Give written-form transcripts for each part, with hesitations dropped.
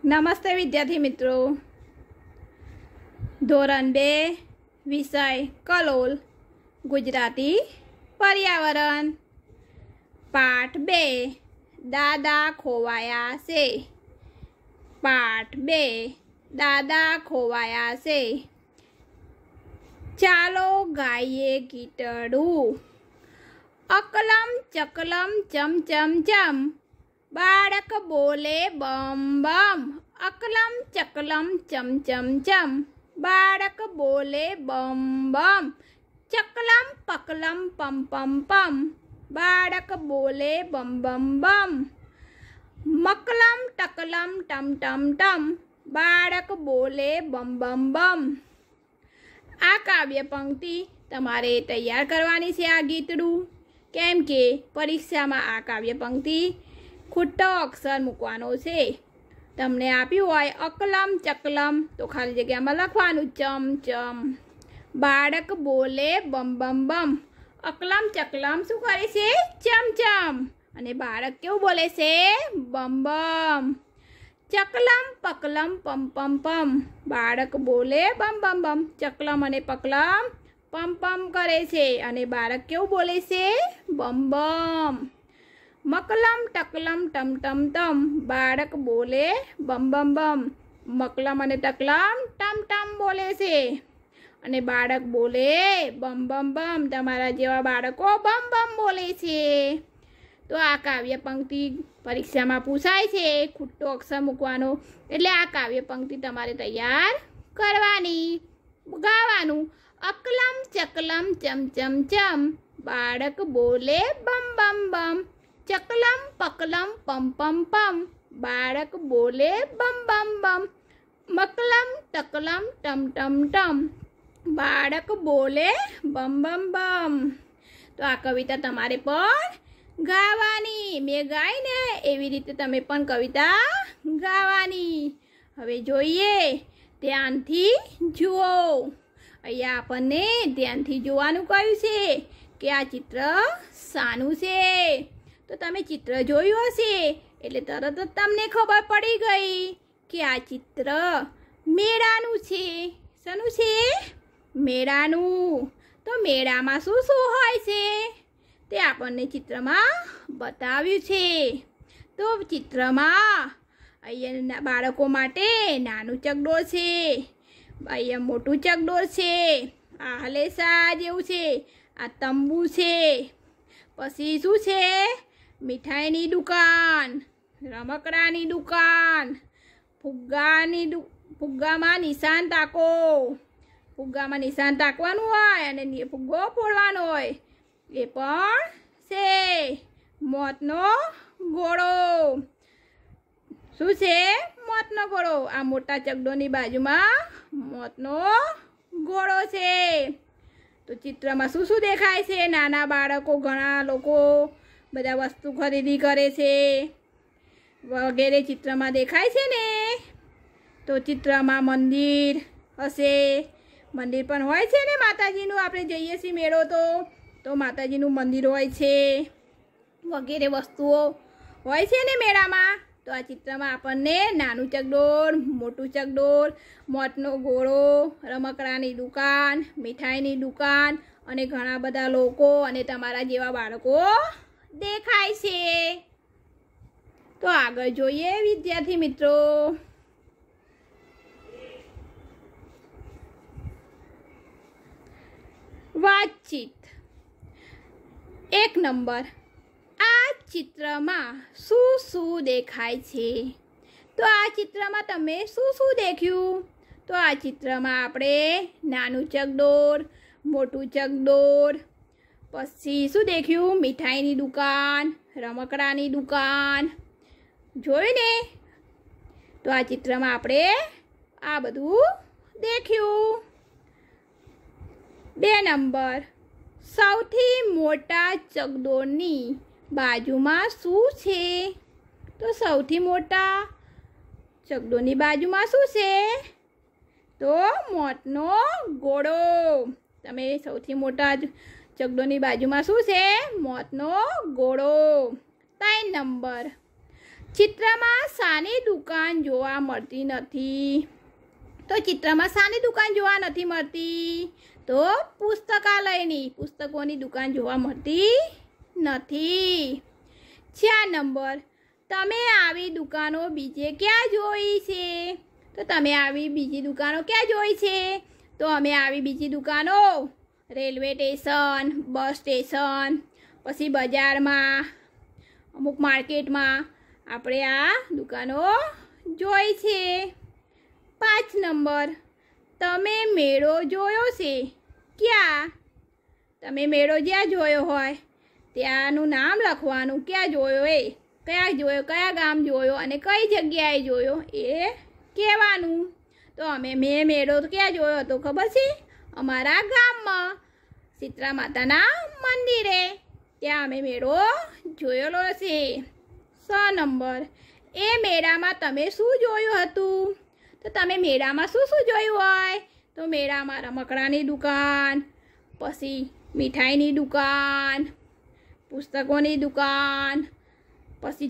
નમસ્તે વિદ્યાર્થી મિત્રો, ધોરણ 2 વિષય કલોલ ગુજરાતી પર્યાવરણ પાઠ 2 દાદા ખોવાયા છે. પાઠ 2 દાદા ખોવાયા છે. ચાલો ગાઈએ ગીતડું. અકલમ ચકલમ ચમ ચમ ચમ, બાળક બોલે બમ બમ. અકલમ ચકલમ ચમ ચમ ચમ, બાળક બોલે બમ બમ. ચકલમ પકલમ પમ પમ પમ, બાળક બોલે બમ બમ બમ. મકલમ ટકલમ ટમ ટમ ટમ, બાળક બોલે બમ બમ બમ. આ કાવ્ય પંક્તિ તમારે તૈયાર કરવાની છે. આ ગીતડું કેમ કે પરીક્ષામાં આ કાવ્ય પંક્તિ ખોટો અક્ષર મૂકવાનો છે. તમને આપ્યું હોય અકલમ ચકલમ તો ખાલી જગ્યામાં લખવાનું ચમ ચમ. બાળક બોલે બમ બમ બમ. અકલમ ચકલમ શું કરે છે? ચમ ચમ. અને બાળક કેવું બોલે છે? બમ બમ. ચકલમ પકલમ પમ પમ પમ, બાળક બોલે બમ બમ બમ. ચકલમ અને પકલમ પમ પમ કરે છે અને બાળક કેવું બોલે છે? બમ બમ. મકલમ ટકલમ ટમ ટમ ટમ, બાળક બોલે બમ બમ બમ. મકલમ અને ટકલમ ટમ ટમ બોલે છે અને બાળક બોલે બમ બમ બમ. તમારા જેવા બાળકો બમ બમ બોલે છે. તો આ કાવ્ય પંક્તિ પરીક્ષામાં પૂછાય છે. ખોટો અક્ષર મૂકવાનો, એટલે આ કાવ્ય પંક્તિ તમારે તૈયાર કરવાની. ગાવાનું અકલમ ચકલમ ચમ ચમ ચમ, બાળક બોલે બમ બમ બમ. ચકલમ પકલમ પમ પમ પમ, બાળક બોલે બમ બમ બમ. મકલમ ટકલમ ટમ ટમ ટમ, બાળક બોલે બમ બમ બમ. તો આ કવિતા તમારે પણ ગાવાની. મેં ગાઈ ને એવી રીતે તમે પણ કવિતા ગાવાની. હવે જોઈએ, ધ્યાનથી જુઓ. અહીંયા આપણને ધ્યાનથી જોવાનું કહ્યું છે કે આ ચિત્ર શાનું છે. તો તમે ચિત્ર જોયું હશે એટલે તરત જ તમને ખબર પડી ગઈ કે આ ચિત્ર મેળાનું છે. શાનું છે? મેળાનું. તો મેળામાં શું શું હોય છે તે આપણને ચિત્રમાં બતાવ્યું છે. તો ચિત્રમાં અહીંયા બાળકો માટે નાનું ચકડોળ છે, અહીંયા મોટું ચકડોળ છે, આ હલેસા જેવું છે, આ તંબુ છે. પછી શું છે? મીઠાઈની દુકાન, રમકડાની દુકાન, ફુગ્ગામાં નિશાન તાકો. ફુગ્ગામાં નિશાન તાકવાનું હોય અને ફુગ્ગો ફોડવાનો હોય એ પણ છે. મોતનો ઘોડો. શું છે? મોતનો ઘોડો. આ મોટા ચકડોળની બાજુમાં મોતનો ઘોડો છે. તો ચિત્રમાં શું શું દેખાય છે? નાના બાળકો, ઘણા લોકો બધા વસ્તુ ખરીદી કરે છે વગેરે ચિત્રમાં દેખાય છે ને. તો ચિત્રમાં મંદિર હશે. મંદિર પણ હોય છે ને માતાજીનું. આપણે જઈએ છીએ મેળો તો માતાજીનું મંદિર હોય છે વગેરે વસ્તુઓ હોય છે ને મેળામાં. તો આ ચિત્રમાં આપણને નાનું ચકડોળ, મોટું ચકડોળ, મોતનો ઘોડો, રમકડાની દુકાન, મીઠાઈની દુકાન અને ઘણા બધા લોકો અને તમારા જેવા બાળકો દેખાય છે. તો આગળ જોઈએ વિદ્યાર્થી મિત્રો. વાતચીત 1 નંબર. આ ચિત્રમાં શું શું દેખાય છે? તો આ ચિત્રમાં તમે શું શું દેખ્યું? તો આ ચિત્રમાં આપણે નાનું ચકડોળ, મોટું ચકડોળ, પછી શું દેખ્યું? મીઠાઈની દુકાન, રમકડાની દુકાન. જોયું ને? તો આ ચિત્રમાં આપણે આ બધું દેખ્યું. 2 નંબર. સૌથી મોટા ચકડોળની બાજુમાં શું છે? તો સૌથી મોટા ચકડોળની બાજુમાં શું છે? તો મોતનો ઘોડો. તમે સૌથી મોટા ચકડોળની બાજુમાં શું છે? મોતનો ઘોડો. 3 નંબર. ચિત્રમાં શાની દુકાન જોવા મળતી નથી? તો ચિત્રમાં શાની દુકાન જોવા નથી મળતી? તો પુસ્તકાલયની, પુસ્તકોની દુકાન જોવા મળતી નથી. 4 નંબર, તમે આવી દુકાનો બીજે ક્યાં જોઈ છે? તો તમે આવી બીજી દુકાનો ક્યાં જોઈ છે? તો અમે આવી બીજી દુકાનો રેલવે સ્ટેશન, બસ સ્ટેશન, પછી બજારમાં, અમુક માર્કેટમાં આપણે આ દુકાનો જોઈ છે. 5 નંબર, તમે મેળો જોયો છે ક્યાં? તમે મેળો જ્યાં જોયો હોય ત્યાંનું નામ લખવાનું. ક્યાં જોયો એ, ક્યાં જોયો, કયા ગામ જોયો અને કઈ જગ્યાએ જોયો એ કહેવાનું. તો મેં મેળો ક્યાં જોયો હતો ખબર છે? અમારા ગામમાં શીતળા માતાના મંદિરે, ત્યાં અમે મેળો જોયેલો છે. 6 નંબર, એ મેળામાં તમે શું જોયું હતું? તો તમે મેળામાં શું શું જોયું હોય? તો મેળામાં રમકડાની દુકાન, પછી મીઠાઈની દુકાન, પુસ્તકોની દુકાન, પછી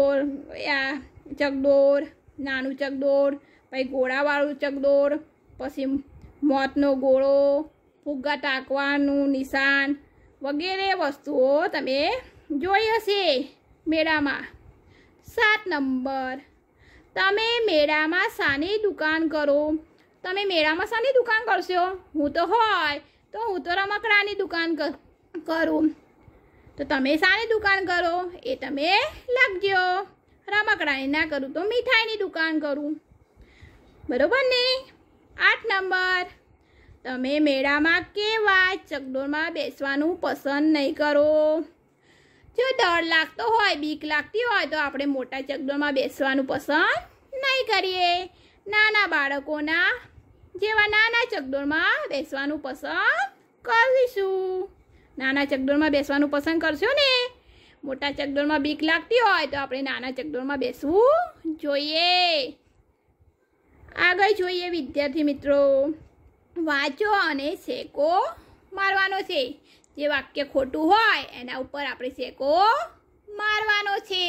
ચકડોળ, નાનું ચકડોળ, પછી ઘોડાવાળું ચકડોળ, પછી મોતનો ગોળો, ફુગ્ગા ટાંકવાનું નિશાન વગેરે વસ્તુઓ તમે જોઈ હશે મેળામાં. 7 નંબર, તમે મેળામાં શાની દુકાન કરો? તમે મેળામાં શાની દુકાન કરશો? હું તો રમકડાની દુકાન કરું. તો તમે શાની દુકાન કરો એ તમે લખજો. રમકડાની ના કરું તો મીઠાઈની દુકાન કરું. બરોબર ને? 8 નંબર, તમે મેળામાં કેવા ચકડોળમાં બેસવાનું પસંદ નહીં કરો? જો ડર લાગતો હોય, બીક લાગતી હોય તો આપણે મોટા ચકડોળમાં બેસવાનું પસંદ નહીં કરીએ. નાના બાળકોના જેવા નાના ચકડોળમાં બેસવાનું પસંદ કરીશું. નાના ચકડોળમાં બેસવાનું પસંદ કરશો ને? મોટા ચકડોળમાં બીક લાગતી હોય તો આપણે નાના ચકડોળમાં બેસવું જોઈએ. આગળ જોઈએ વિદ્યાર્થી મિત્રો, વાંચો અને સેકો મારવાનો છે. જે વાક્ય ખોટું હોય એના ઉપર આપણે સેકો મારવાનો છે.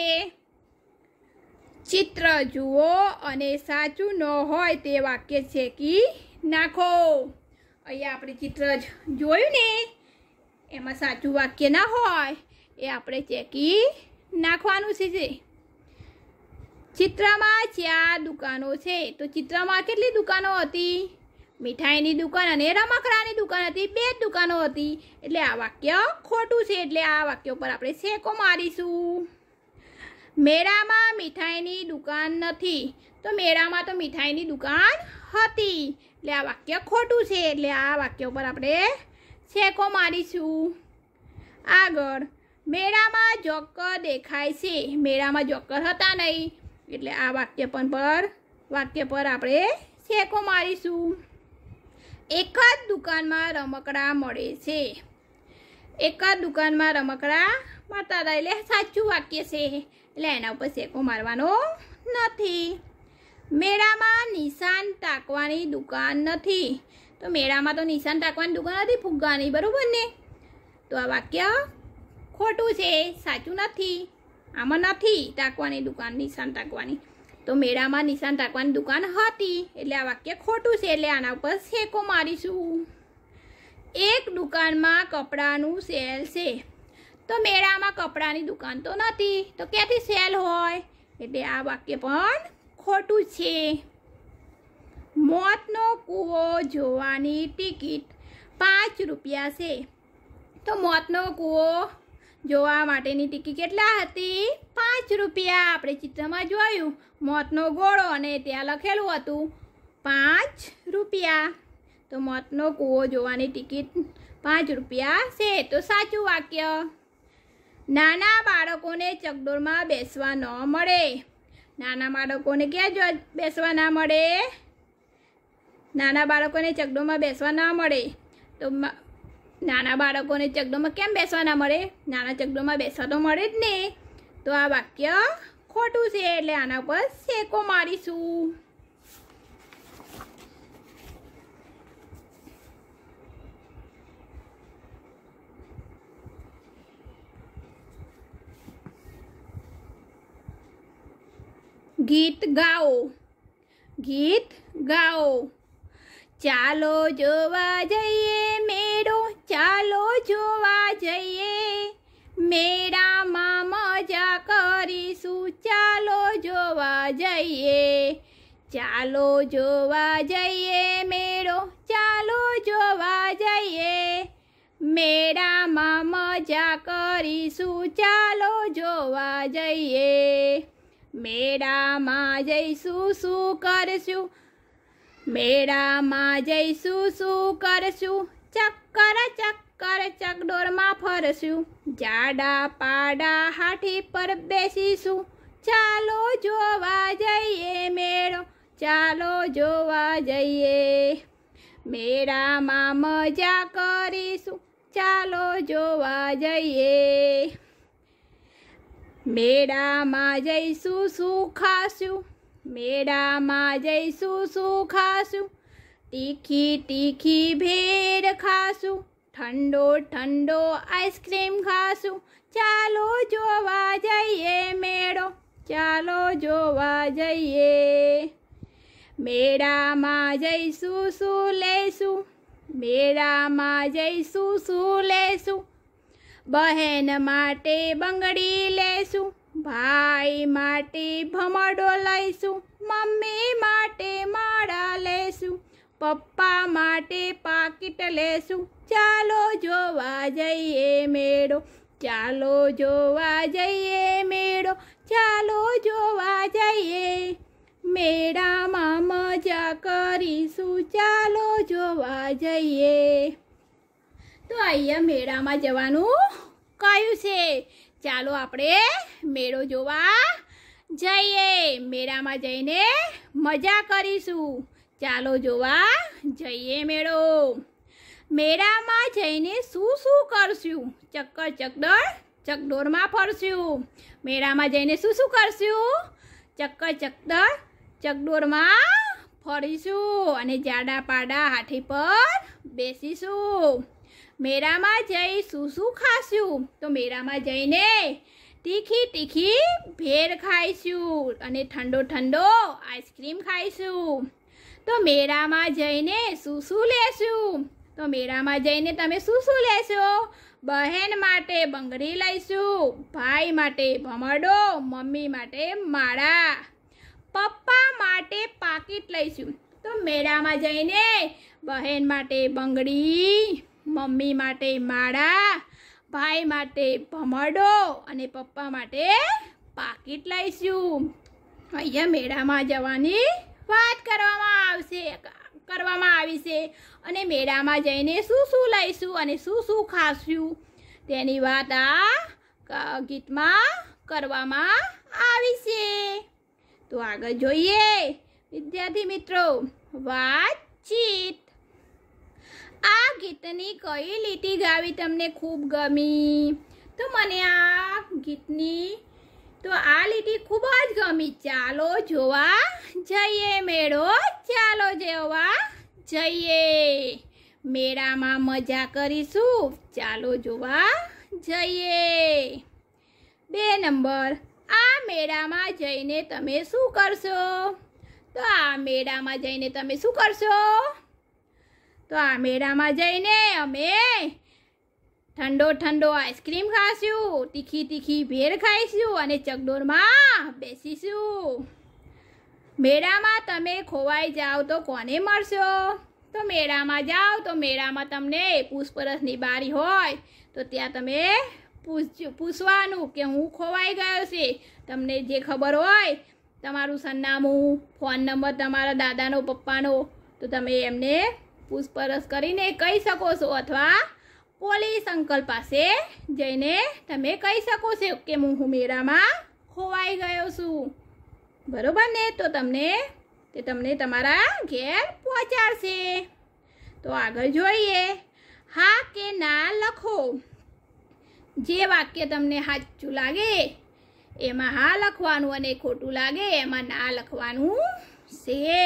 ચિત્ર જુઓ અને સાચું ન હોય તે વાક્ય છેકી નાખો. અહીંયા આપણે ચિત્ર જોયું ને, એમાં સાચું વાક્ય ના હોય એ આપણે ચેકી નાખવાનું છે. ચિત્રમાં 4 દુકાનો છે. તો ચિત્રમાં કેટલી દુકાનો હતી? મીઠાઈની દુકાન અને રમકડાની દુકાન હતી. 2 દુકાનો હતી. એટલે આ વાક્ય ખોટું છે. એટલે આ વાક્ય ઉપર આપણે સેકો મારીશું. મેળામાં મીઠાઈની દુકાન નથી. તો મેળામાં તો મીઠાઈની દુકાન હતી. એટલે આ વાક્ય ખોટું છે. એટલે આ વાક્ય ઉપર આપણે સેકો મારીશું. આગળ, મેળામાં જોકર દેખાય છે. મેળામાં જોકર હતા નહીં. એટલે આ વાક્ય પર આપણે સેકો મારીશું. એક જ દુકાનમાં રમકડા મળે છે. એક જ દુકાનમાં રમકડા મળતા હતા. એટલે સાચું વાક્ય છે. એટલે એના ઉપર સેકો મારવાનો નથી. મેળામાં નિશાન ટાંકવાની દુકાન નથી. તો મેળામાં તો નિશાન ટાંકવાની દુકાન હતી ફુગ્ગાની, બરાબર ને? તો આ વાક્ય ખોટું છે, સાચું નથી. આમાં નથી ટાંકવાની દુકાન, નિશાન ટાંકવાની. તો મેળામાં નિશાન ટાંકવાની દુકાન હતી. એટલે આ વાક્ય ખોટું છે. એટલે આના ઉપર સેકો મારીશું. એક દુકાનમાં કપડાનું સેલ છે. તો મેળામાં કપડાની દુકાન તો નથી. તો ક્યાંથી સેલ હોય? એટલે આ વાક્ય પણ ખોટું છે. મોતનો કૂવો જોવાની ટિકિટ 5 રૂપિયા છે. તો મોતનો કૂવો જોવા માટેની ટિકિટ કેટલા હતી? 5 રૂપિયા. આપણે ચિત્રમાં જોયું મોતનો ગોળો અને ત્યાં લખેલું હતું 5 રૂપિયા. તો મોતનો કૂવો જોવાની ટિકિટ 5 રૂપિયા છે. તો સાચું વાક્ય. નાના બાળકોને ચકડોળમાં બેસવા ન મળે. નાના બાળકોને ક્યાં બેસવા ના મળે? નાના બાળકોને ચકડોળમાં બેસવા ના મળે. તો નાના બાળકોને ચકડોળમાં કેમ બેસવા ના મળે? નાના ચકડોળમાં બેસવા તો મળે જ ને. તો આ વાક્ય ખોટું છે. એટલે આના પર સેકો મારીશું. ગીત ગાઓ, ગીત ગાઓ. ચાલો જોવા જઈએ મેળો, ચાલો જોવા જઈએ, મેળામાં મજા કરીશું, ચાલો જોવા જઈએ. ચાલો જોવા જઈએ મેળો, ચાલો જોવા જઈએ, મેળામાં મજા કરીશું, ચાલો જોવા જઈએ. મેળામાં જઈશું શું કરશું, મેળામાં જઈશું શું કરશું, ચક્કર ચક્કર ચકડોળમાં ફરશું, જાડા પાડા હાથી પર બેસીશું, ચાલો જોવા જઈએ મેળો, ચાલો જોવા જઈએ. મેળામાં મજા કરીશું, ચાલો જોવા જઈએ. મેળામાં જઈશું શું ખાશું, મેળામાં જઈશું શું ખાશું, તીખી તીખી ભેળ ખાશું, ઠંડો ઠંડો આઈસ્ક્રીમ ખાશું, ચાલો જોવા જઈએ મેળો, ચાલો જોવા જઈએ. મેળામાં જઈશું શું લેશું, મેળામાં જઈશું શું લેશું, બહેન માટે બંગડી લેશું, ભાઈ માટે ભમરડો લઈશું, મમ્મી માટે માળા લેશું, પપ્પા માટે પાકીટ લેશું, ચાલો જોવા જઈએ મેળો, ચાલો જોવા જઈએ મેળો, ચાલો જોવા જઈએ. મેળામાં મજા કરીશું, ચાલો જોવા જઈએ. તો અહીંયા મેળામાં જવાનું કયું છે, ચાલો આપણે મેળો જોવા જઈએ. મેળામાં જઈને મજા કરીશું, ચાલો જોવા જઈએ મેળો. મેળામાં જઈને શું શું કરશું, ચક્કર ચકડોળ ચકડોળમાં ફરશું. મેળામાં જઈને શું શું કરશું, ચક્કર ચકડોળ ચકડોળમાં ફરીશું અને જાડા પાડા હાથી પર બેસીશું. મેળામાં જઈ શું શું ખાશું, તો મેળામાં જઈને તીખી તીખી ભેળ ખાઈશું અને ઠંડો ઠંડો આઈસ્ક્રીમ ખાઈશું. તો મેળામાં જઈને શું શું લેશું, તો મેળામાં જઈને તમે શું શું લેશો, બહેન માટે બંગડી લઈશું, ભાઈ માટે ભમરડો, મમ્મી માટે માળા, પપ્પા માટે પાકીટ લઈશું. તો મેળામાં જઈને બહેન માટે બંગડી, મમ્મી માટે માળા, ભાઈ માટે ભમરડો અને પપ્પા માટે પાકીટ લઈશું. અહીંયા મેળામાં જવાની વાત કરવામાં આવી છે અને મેળામાં જઈને શું શું લઈશું અને શું શું ખાશું તેની વાત આ ગીતમાં કરવામાં આવી છે. તો આગળ જોઈએ વિદ્યાર્થી મિત્રો, વાતચીત. આ ગીતની કઈ લીટી ગાવી તમને ખૂબ ગમી, તો મને આ ગીતની તો આ લીટી ખૂબ જ ગમી. ચાલો જોવા જઈએ મેળો, ચાલો જોવા જઈએ, મેળામાં મજા કરીશું, ચાલો જોવા જઈએ. 2 નંબર, આ મેળામાં જઈને તમે શું કરશો, તો આ મેળામાં જઈને તમે શું કરશો, તો આ મેળામાં જઈને અમે ઠંડો ઠંડો આઈસ્ક્રીમ ખાશું, તીખી તીખી ભેળ ખાઈશું અને ચકડોળમાં બેસીશું. મેળામાં તમે ખોવાઈ જાઓ તો કોને મળશો, તો મેળામાં જાઓ તો મેળામાં તમને પૂછપરછની બારી હોય તો ત્યાં તમે પૂછવાનું કે હું ખોવાઈ ગયો છે. તમને જે ખબર હોય, તમારું સરનામું, ફોન નંબર તમારા દાદાનો પપ્પાનો, તો તમે એમને પૂછપરછ કરીને કહી શકો છો, અથવા પોલીસ અંકલ પાસે જઈને તમે કહી શકો છો કે હું મેળામાં ખોવાઈ ગયો છું. બરોબર ને, તો તમને તમારા ઘેર પહોંચાડશે. તો આગળ જોઈએ, હા કે ના લખો. જે વાક્ય તમને સાચું લાગે એમાં હા લખવાનું અને ખોટું લાગે એમાં ના લખવાનું છે.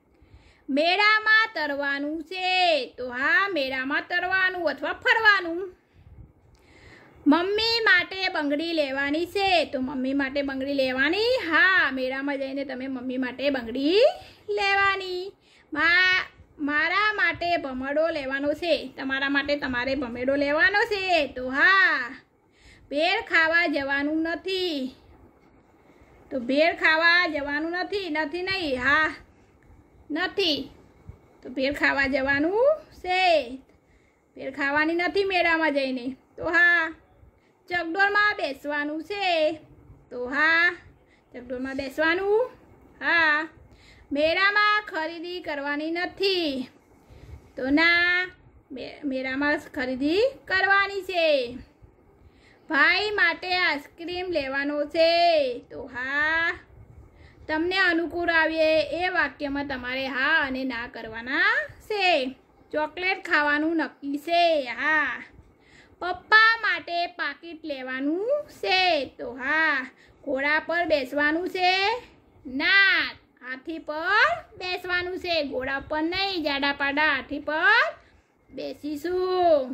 મેળામાં તરવાનું છે, તો હા મેળામાં તરવાનું અથવા ફરવાનું. मम्मी माटे बंगड़ी लेवानी छे तो मम्मी माटे बंगड़ी लेवानी। हाँ, मेळामां जईने तमे मम्मी माटे बंगड़ी लेवानी। मारा माटे भमरडो लेवानो छे, तमारा माटे तमारे भमरडो लेवानो छे तो हाँ। भेळ खावा जवानुं नथी तो भेळ खावा जवानुं नथी, नथी नहीं, हाँ नथी तो भेळ खावा जवानुं छे। भेळ खावानी नथी मेळामां जईने तो हाँ। चकडोळमां बेसवानुं छे तो हाँ, चकडोळमां बेसवानुं हाँ। मेळामां खरीदी करवानी नथी तो ना, मेळामां खरीदी करवानी छे। भाई माटे आइसक्रीम लेवानो छे तो हाँ। तमने अनुकूल आवे ए वाक्यमां तमारे हाँ अने ना करवाना छे। चॉकलेट खावानुं नक्की छे, हाँ। पप्पा माटे पाकीट लेवानुं छे तो हाँ। घोड़ा पर बेसवानुं छे ना, हाथी पर बेसवानुं छे, घोड़ा पर नहीं, जाडा पाडा हाथी पर बेसीशुं।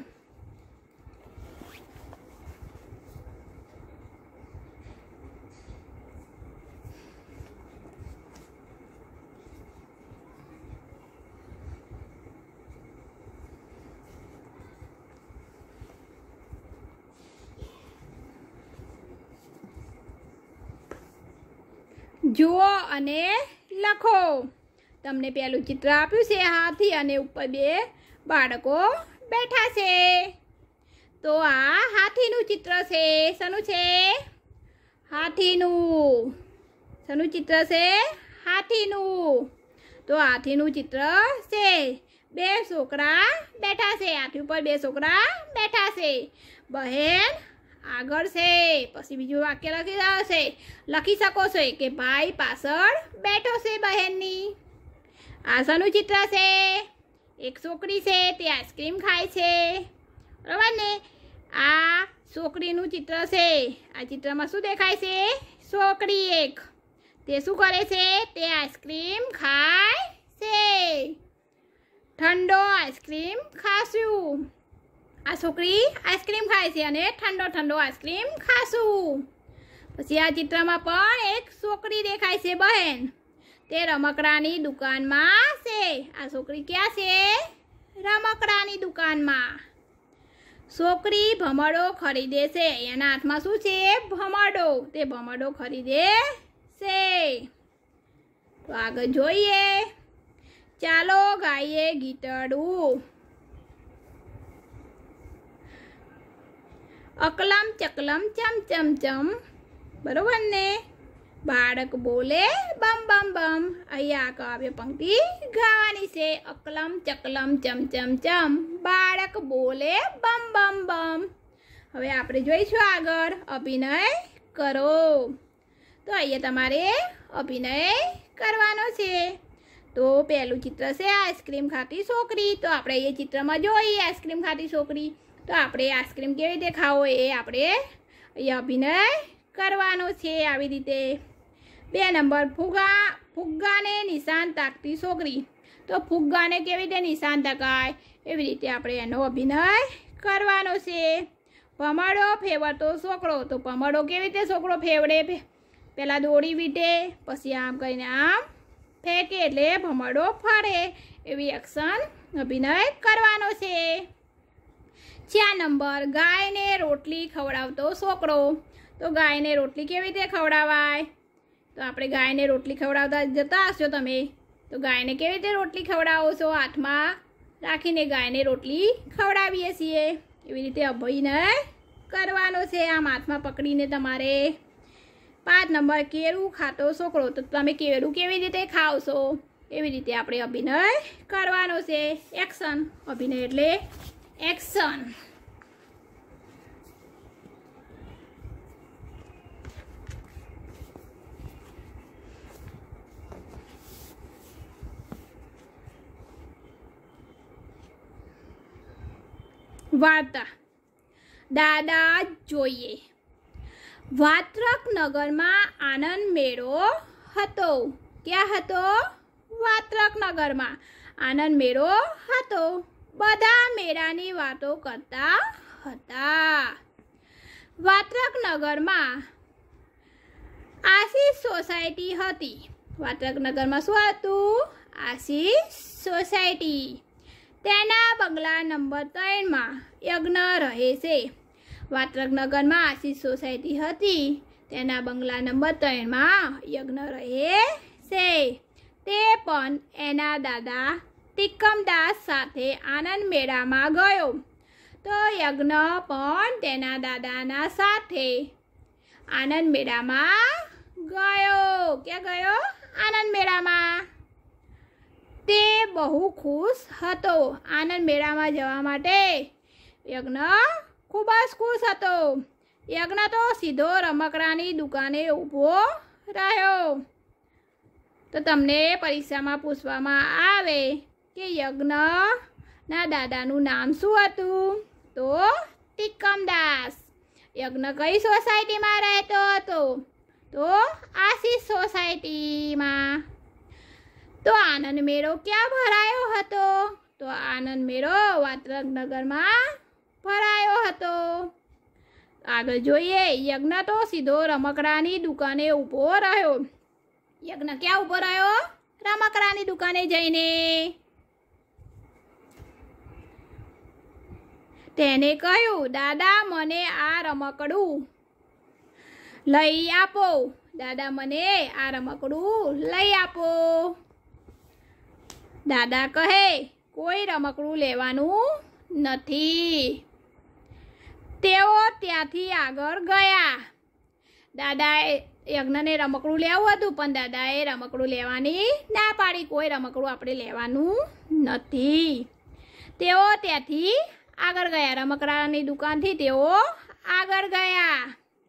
जुओ अने लखो। तमने पहेलुं चित्र आप्युं छे हाथी अने उपर बे बाळको बैठा छे तो आ हाथीनुं चित्र छे। शनुं छे? हाथीनुं। शनुं चित्र छे? हाथीनुं। तो हाथीनुं चित्र छे। बे छोकरा बैठा छे, हाथी उपर बे छोकरा बैठा छे। बहेन आगळ छे, पछी बीजुं वाक्य लखी शको छो के भाई पाछळ बैठो छे बहेननी। आ शानुं चित्र छे? एक छोकरी छे ते आइसक्रीम खाय छे, बराबर ने। आ छोकरीनुं चित्र छे। आ चित्रमां शुं देखाय छे? छोकरी एक ते शुं करे छे? ते आइसक्रीम खाय छे। ठंडो आइसक्रीम खाशुं। आ छोकरी आइसक्रीम खाय छे अने ठंडो ठंडो आइसक्रीम खाशुं। पछी आ चित्रमां पण एक छोकरी देखाय छे बहेन, ते रमकडानी दुकानमां छे। आ छोकरी क्यां छे? रमकडानी दुकानमां। छोकरी भमरडो खरीदे छे, एना हाथमां शुं छे? भमरडो, ते भमरडो खरीदे छे। तो आगळ जोईए। चालो गाઈએ गीतड़ुं। अकलम चकलम चम चम चम, बरोबर ने। बाळक बोले बम बम बम। अहींया काव्य पंक्ति गावानी छे। अकलम चकलम चम चम चम, बाळक बोले बम बम बम। हवे आपणे जोईशुं आगळ। अभिनय करो। तो अहींया तमारे अभिनय करवानो छे। तो पहेलुं चित्र छे आइसक्रीम खाती छोकरी। तो आपणे ए चित्रमां जोईए आइसक्रीम खाती छोकरी। तो आपणे आइसक्रीम केवी रीते खावो ए आपणे अहींया अभिनय करवानो छे। आवी रीते 2 नंबर फुग्गाने निशान ताकती छोकरी। तो फुग्गाने केवी रीते निशान तकाय एवी रीते आपणे एनो अभिनय करवानो छे। भमरडो फेवरतो छोकरो। तो भमरडो केवी रीते छोकरो फेवड़े? पहेला दोरी वीटे, पछी आम करीने आम फेंके एटले भमरडो फरे। एवी एक्शन अभिनय करवानो छे। 4 नंबर गाय ने रोटली खवड़ावतो छोकरो। तो गाय ने रोटली केवी रीते खवड़ावाय? तो आपणे गाय ने रोटली खवड़ावता जता हशो तमे। तो गाय ने केवी रीते रोटली खवड़ावो छो? हाथमां राखीने गाय ने रोटली खवड़ावीए छीए। एवी रीते अभिनय करवानो छे। आम हाथमां पकड़ीने तमारे। 5 नंबर केळું खातो छोकरो। तो तमे केळું केवी रीते खाओ छो? एवी रीते आपणे अभिनय करवानो छे। एक्शन। अभिनय एटले एक्शन। वार्ता। दादा जोईए। वात्रक नगरमां आनंद मेळो हतो। क्या हतो? वात्रक नगरमां आनंद मेळो हतो। बधा मेळानी वातो करता हता। વાત્રકનગરમાં આશીષ સોસાયટી હતી. વાત્રકનગરમાં શું હતું? આશીષ સોસાયટી. તેના બંગલા નંબર 3માં યજ્ઞ રહે છે. વાત્રકનગરમાં આશીષ સોસાયટી હતી. તેના બંગલા નંબર 3માં યજ્ઞ રહે છે. તે પણ એના દાદા તિકમદાસ સાથે આનંદ મેળામાં ગયો. તો યજ્ઞ પણ તેના દાદાના સાથે આનંદ મેળામાં ગયો. ક્યાં ગયો? આનંદ મેળામાં. તે બહુ ખુશ હતો. આનંદ મેળામાં જવા માટે યજ્ઞ ખૂબ જ ખુશ હતો. યજ્ઞ તો સીધો રમકડાની દુકાને ઊભો રહ્યો. તો તમને પરીક્ષામાં પૂછવામાં આવે કે યજ્ઞના દાદાનું નામ શું હતું? તો તિકમદાસ. યજ્ઞ કઈ સોસાયટીમાં રહેતો હતો? તો આશીષ સોસાયટીમાં. તો આનંદ મેળો ક્યાં ભરાયો હતો? તો આનંદ મેળો વાત્રકનગરમાં ભરાયો હતો. આગળ જોઈએ. યજ્ઞ તો સીધો રમકડાની દુકાને ઊભો રહ્યો. યજ્ઞ ક્યાં ઊભો રહ્યો? રમકડાની દુકાને જઈને. તેને કહ્યું, દાદા મને આ રમકડું લઈ આપો. દાદા મને આ રમકડું લઈ આપો. દાદા કહે, કોઈ રમકડું લેવાનું નથી. તેઓ ત્યાંથી આગળ ગયા. દાદાએ યજ્ઞને રમકડું લેવું હતું, પણ દાદાએ રમકડું લેવાની ના પાડી. કોઈ રમકડું આપણે લેવાનું નથી. તેઓ ત્યાંથી આગળ ગયા. રમકડાની દુકાનથી તેઓ આગળ ગયા.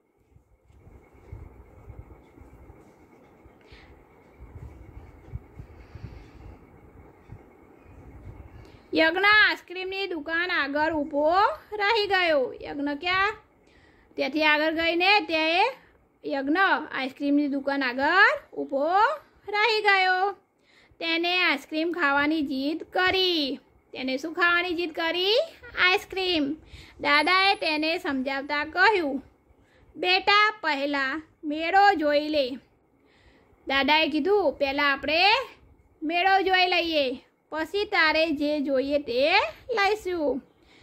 યજ્ઞ આઈસ્ક્રીમની દુકાન આગળ ઊભો રહી ગયો. યજ્ઞ ક્યાં? ત્યાંથી આગળ ગઈને તે યજ્ઞ આઈસ્ક્રીમની દુકાન આગળ ઊભો રહી ગયો. તેને આઈસ્ક્રીમ ખાવાની જીદ કરી. તેને શું ખાવાની જીદ કરી? આઈસ્ક્રીમ. દાદાએ તેને સમજાવતા કહ્યું, બેટા પહેલાં મેળો જોઈ લે. દાદાએ કીધું, પહેલાં આપણે મેળો જોઈ લઈએ, પછી તારે જે જોઈએ તે લઈશું.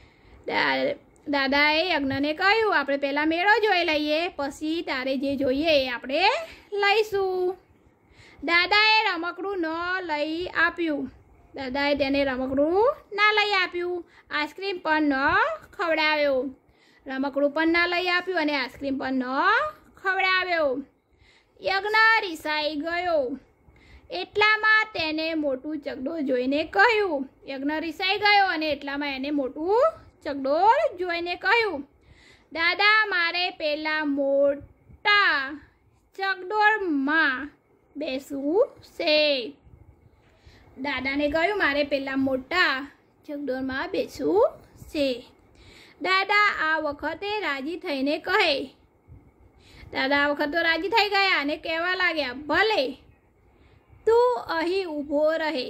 દાદાએ યજ્ઞને કહ્યું, આપણે પહેલાં મેળો જોઈ લઈએ, પછી તારે જે જોઈએ એ આપણે લઈશું. દાદાએ રમકડું ન લઈ આપ્યું. દાદાએ તેને રમકડું ના લઈ આપ્યું. આઈસ્ક્રીમ પણ ન ખવડાવ્યો. રમકડું પણ ના લઈ આપ્યું અને આઈસ્ક્રીમ પણ ન ખવડાવ્યો. યજ્ઞ રિસાઈ ગયો. એટલામાં તેને મોટું ચકડોળ જોઈને કહ્યું. યજ્ઞ રિસાઈ ગયો અને એટલામાં એને મોટું ચકડોળ જોઈને કહ્યું, દાદા મારે પેલા મોટા ચકડોળમાં બેસવું છે. દાદાને કહ્યું, મારે પેલા મોટા ચકડોળમાં બેસવું છે. દાદા આ વખતે રાજી થઈને કહે. દાદા આ વખત તો રાજી થઈ ગયા અને કહેવા લાગ્યા, ભલે તું અહીં ઊભો રહે.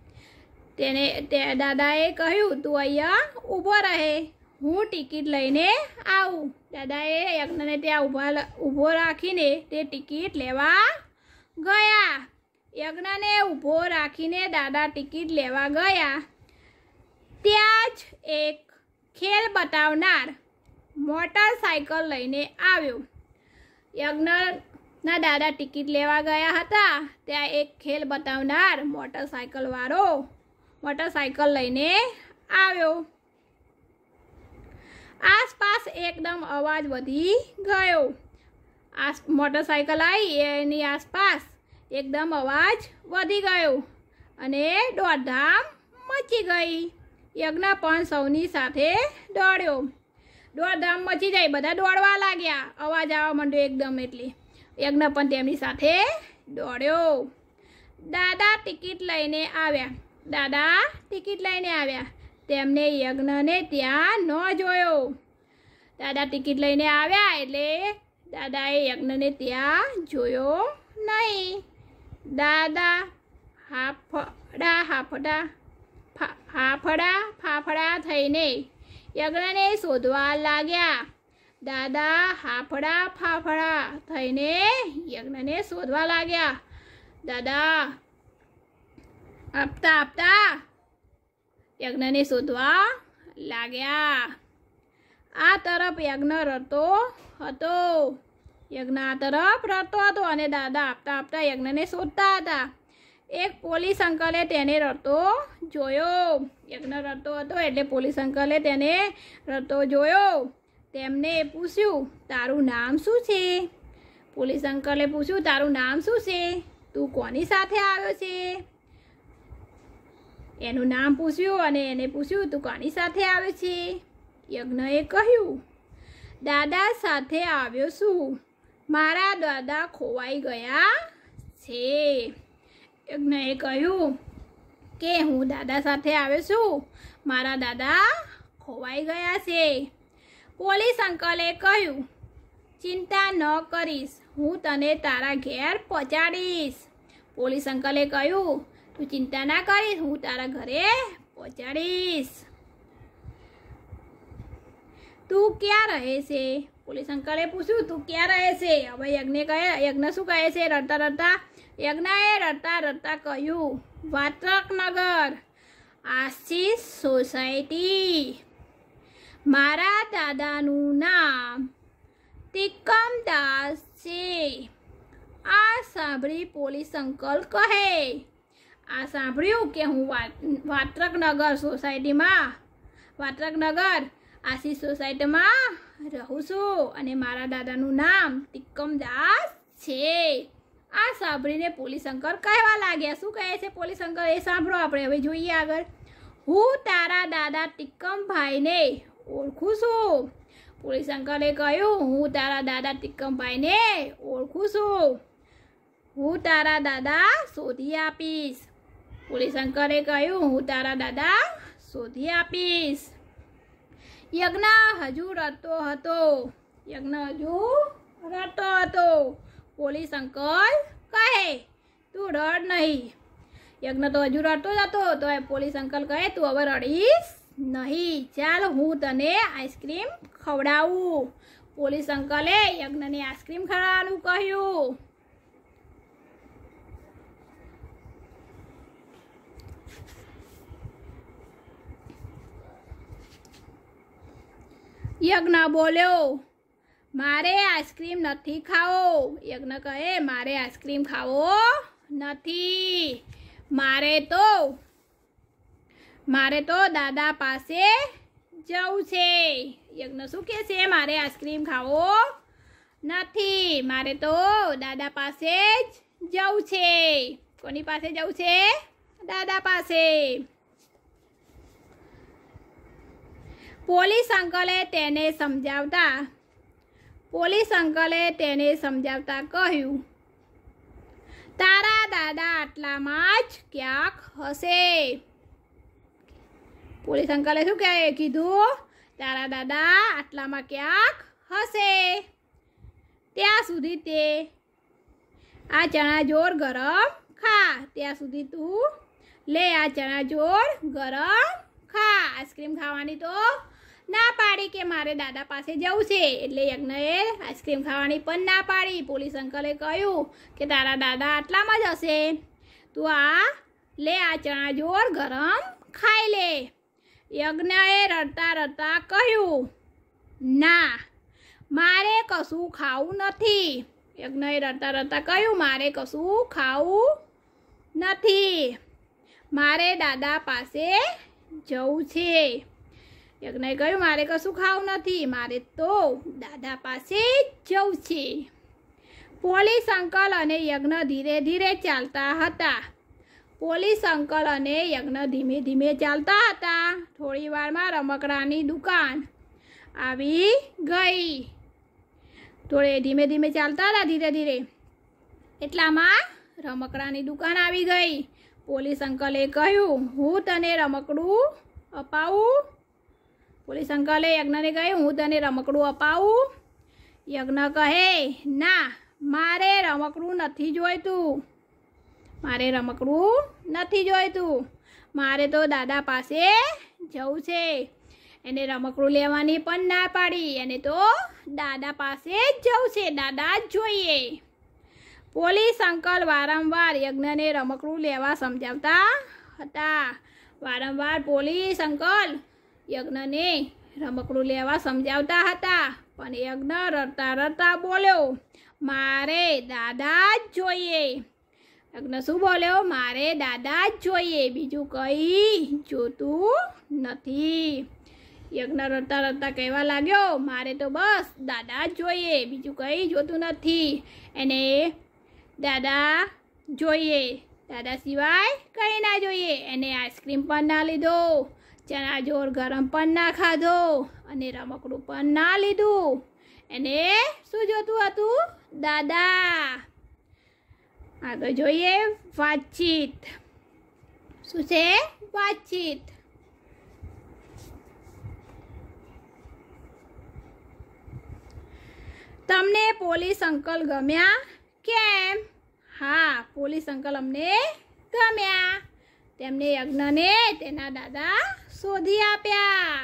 દાદાએ કહ્યું, તું અહીંયા ઊભો રહે, હું ટિકિટ લઈને આવું. દાદાએ યજ્ઞને ત્યાં ઊભો રાખીને તે ટિકિટ લેવા ગયા. યજ્ઞને ઊભો રાખીને દાદા ટિકિટ લેવા ગયા. ત્યાં જ એક ખેલ બતાવનાર મોટરસાઇકલ લઈને આવ્યો. યજ્ઞના દાદા ટિકિટ લેવા ગયા હતા. ત્યાં એક ખેલ બતાવનાર મોટરસાઇકલ લઈને આવ્યો. આસપાસ એકદમ અવાજ વધી ગયો. મોટરસાઇકલ આવી એની આસપાસ એકદમ અવાજ વધી ગયો અને દોડધામ મચી ગઈ. યજ્ઞ પણ સૌની સાથે દોડ્યો. દોડધામ મચી જાય, બધા દોડવા લાગ્યા. અવાજ આવવા માંડ્યો એકદમ, એટલે યજ્ઞ પણ તેમની સાથે દોડ્યો. દાદા ટિકિટ લઈને આવ્યા. તેમને યજ્ઞને ત્યાં ન જોયો. દાદા ટિકિટ લઈને આવ્યા એટલે દાદાએ યજ્ઞને ત્યાં જોયો નહીં. દાદા ફાફડા થઈને યજ્ઞને શોધવા લાગ્યા. દાદા હાફડા ફાફડા થઈને યજ્ઞને શોધવા લાગ્યા. દાદા આપતા આપતા યજ્ઞને શોધવા લાગ્યા. આ તરફ યજ્ઞ રડતો હતો. યજ્ઞ આ તરફ રડતો હતો અને દાદા આપતા આપતા યજ્ઞને શોધતા હતા. એક પોલીસ અંકલે તેને રડતો જોયો. યજ્ઞ રડતો હતો એટલે પોલીસ અંકલે તેને રડતો જોયો. તેમને પૂછ્યું, તારું નામ શું છે? પોલીસ અંકલે પૂછ્યું, તારું નામ શું છે? તું કોની સાથે આવ્યો છે? એનું નામ પૂછ્યું અને એને પૂછ્યું, તું કોની સાથે આવ્યો છે? યજ્ઞએ કહ્યું, દાદા સાથે આવ્યો છું. મારા દાદા ખોવાઈ ગયા છે. યજ્ઞએ કહ્યું કે હું દાદા સાથે આવ્યો છું. મારા દાદા ખોવાઈ ગયા છે. પોલીસ અંકલે કહ્યું, ચિંતા ન કરીશ, હું તને તારા ઘેર પહોંચાડીશ. પોલીસ અંકલે કહ્યું, તું ચિંતા ના કરીશ, હું તારા ઘરે પહોંચાડીશ. તું ક્યાં રહે છે? પોલીસ અંકલે પૂછ્યું, તું ક્યાં રહે છે? હવે યજ્ઞ શું કહે છે? રડતા રડતા યજ્ઞએ રડતા રડતા કહ્યું, વાત્રકનગર, આશીષ સોસાયટી. મારા દાદાનું નામ તિકમદાસ છે. આ સાંભળી પોલીસ અંકલ કહે, આ સાંભળ્યું કે હું વાત્રકનગર સોસાયટીમાં વાત્રકનગર આશીષ સોસાયટીમાં રહું છું અને મારા દાદાનું નામ તિકમદાસ છે. આ સાંભળીને પોલીસ અંકલ કહેવા લાગ્યા. શું કહે છે પોલીસ અંકલ એ સાંભળો, આપણે હવે જોઈએ આગળ. હું તારા દાદા તિકમભાઈને ઓળખું છું. પોલીસ અંકલે કહ્યું, હું તારા દાદા તિકમભાઈને ઓળખું છું. હું તારા દાદા શોધી આપીશ. પોલીસ અંકલે કહ્યું, હું તારા દાદા શોધી આપીશ. યજ્ઞ હજુ રડતો હતો. પોલીસ અંકલ કહે, તું રડ નહીં. યજ્ઞ તો હજુ રડતો જ હતો. તો પોલીસ અંકલ કહે, તું હવે રડીશ નહીં. ચાલ હું તને આઈસ્ક્રીમ ખવડાવું. પોલીસ અંકલે યજ્ઞને આઈસ્ક્રીમ ખવડાવવાનું કહ્યું. યજ્ઞ બોલ્યો, મારે આઈસ્ક્રીમ નથી ખાવો. યજ્ઞ કહે, મારે આઈસ્ક્રીમ ખાવો નથી. મારે તો દાદા પાસે જવું છે. યજ્ઞ શું કહે છે? મારે આઈસ્ક્રીમ ખાવો નથી. મારે તો દાદા પાસે જ જવું છે. કોની પાસે જવું છે? દાદા પાસે. પોલીસ અંકલે તેને સમજાવતા કહ્યું, તારા દાદા આટલામાં જ ક્યાંક હશે. પોલીસ અંકલે શું કીધું? તારા દાદા આટલામાં ક્યાંક હશે. ત્યાં સુધી તે આ ચણાજોર ગરમ ખા. ત્યાં સુધી તું લે આ ચણાજોર ગરમ ખા. આઈસ્ક્રીમ ખાવાની તો ના પાડી કે મારે દાદા પાસે જવું છે. એટલે યજ્ઞએ આઈસ્ક્રીમ ખાવાની પણ ના પાડી. પોલીસ અંકલે કહ્યું કે તારા દાદા આટલામાં જ હશે. તું લે આ ચણાજોર ગરમ ખાઈ લે. યજ્ઞએ રડતા રડતા કહ્યું, ના, મારે કશું ખાવું નથી. યજ્ઞએ રડતા રડતા કહ્યું, મારે કશું ખાવું નથી. મારે દાદા પાસે જવું છે. યજ્ઞએ કહ્યું, મારે કશું ખાવું નથી. મારે તો દાદા પાસે જવું છે. પોલીસ અંકલ અને યજ્ઞ ધીરે ધીરે ચાલતા હતા. થોડી વારમાં રમકડાની દુકાન આવી ગઈ. થોડે ધીમે ધીમે ચાલતા હતા, ધીરે ધીરે. એટલામાં રમકડાની દુકાન આવી ગઈ. પોલીસ અંકલે કહ્યું, હું તને રમકડું અપાવું. પોલીસ અંકલે યજ્ઞને કહ્યું, હું તને રમકડું અપાવું. યજ્ઞ કહે, ના, મારે રમકડું નથી જોઈતું. મારે તો દાદા પાસે જવું છે. એને રમકડું લેવાની પણ ના પાડી. એને તો દાદા પાસે જ જવું છે, દાદા જ જોઈએ. પોલીસ અંકલ વારંવાર યજ્ઞને રમકડું લેવા સમજાવતા હતા. વારંવાર પોલીસ અંકલ યજ્ઞને રમકડું લેવા સમજાવતા હતા. પણ યજ્ઞ રડતા રડતા બોલ્યો, મારે દાદા જ જોઈએ. યજ્ઞ શું બોલ્યો? મારે દાદા જ જોઈએ, બીજું કંઈ જોતું નથી. યજ્ઞ રડતા રડતા કહેવા લાગ્યો, મારે તો બસ દાદા જ જોઈએ, બીજું કંઈ જોતું નથી. એને દાદા જોઈએ, દાદા સિવાય કંઈ ના જોઈએ. એને આઈસ્ક્રીમ પણ ના લીધો, ચણા જોર ગરમ પણ ના ખાધો અને રમકડું પણ ના લીધું. એને શું જોતું હતું? દાદા. આગળ જોઈએ વાતચીત. શું છે? વાતચીત. તમને પોલીસ અંકલ ગમ્યા? કેમ? હા, પોલીસ અંકલ અમને ગમ્યા. તેમને યજ્ઞને તેના દાદા શોધી આપ્યા.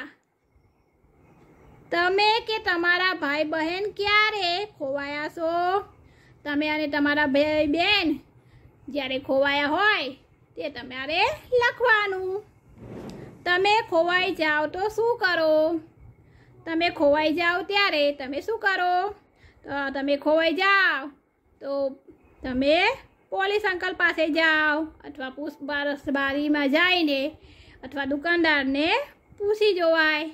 તમે કે તમારા ભાઈ બહેન ક્યારે ખોવાયા છો? તમે અને તમારા ભાઈ બહેન જ્યારે ખોવાયા હોય તે તમારે લખવાનું. તમે ખોવાઈ જાઓ તો શું કરો? તમે ખોવાઈ જાઓ ત્યારે તમે શું કરો? તો તમે ખોવાઈ જાઓ તો તમે પોલીસ અંકલ પાસે જાઓ, અથવા બારીમાં જઈને અથવા દુકાનદારને પૂછી જોવાય.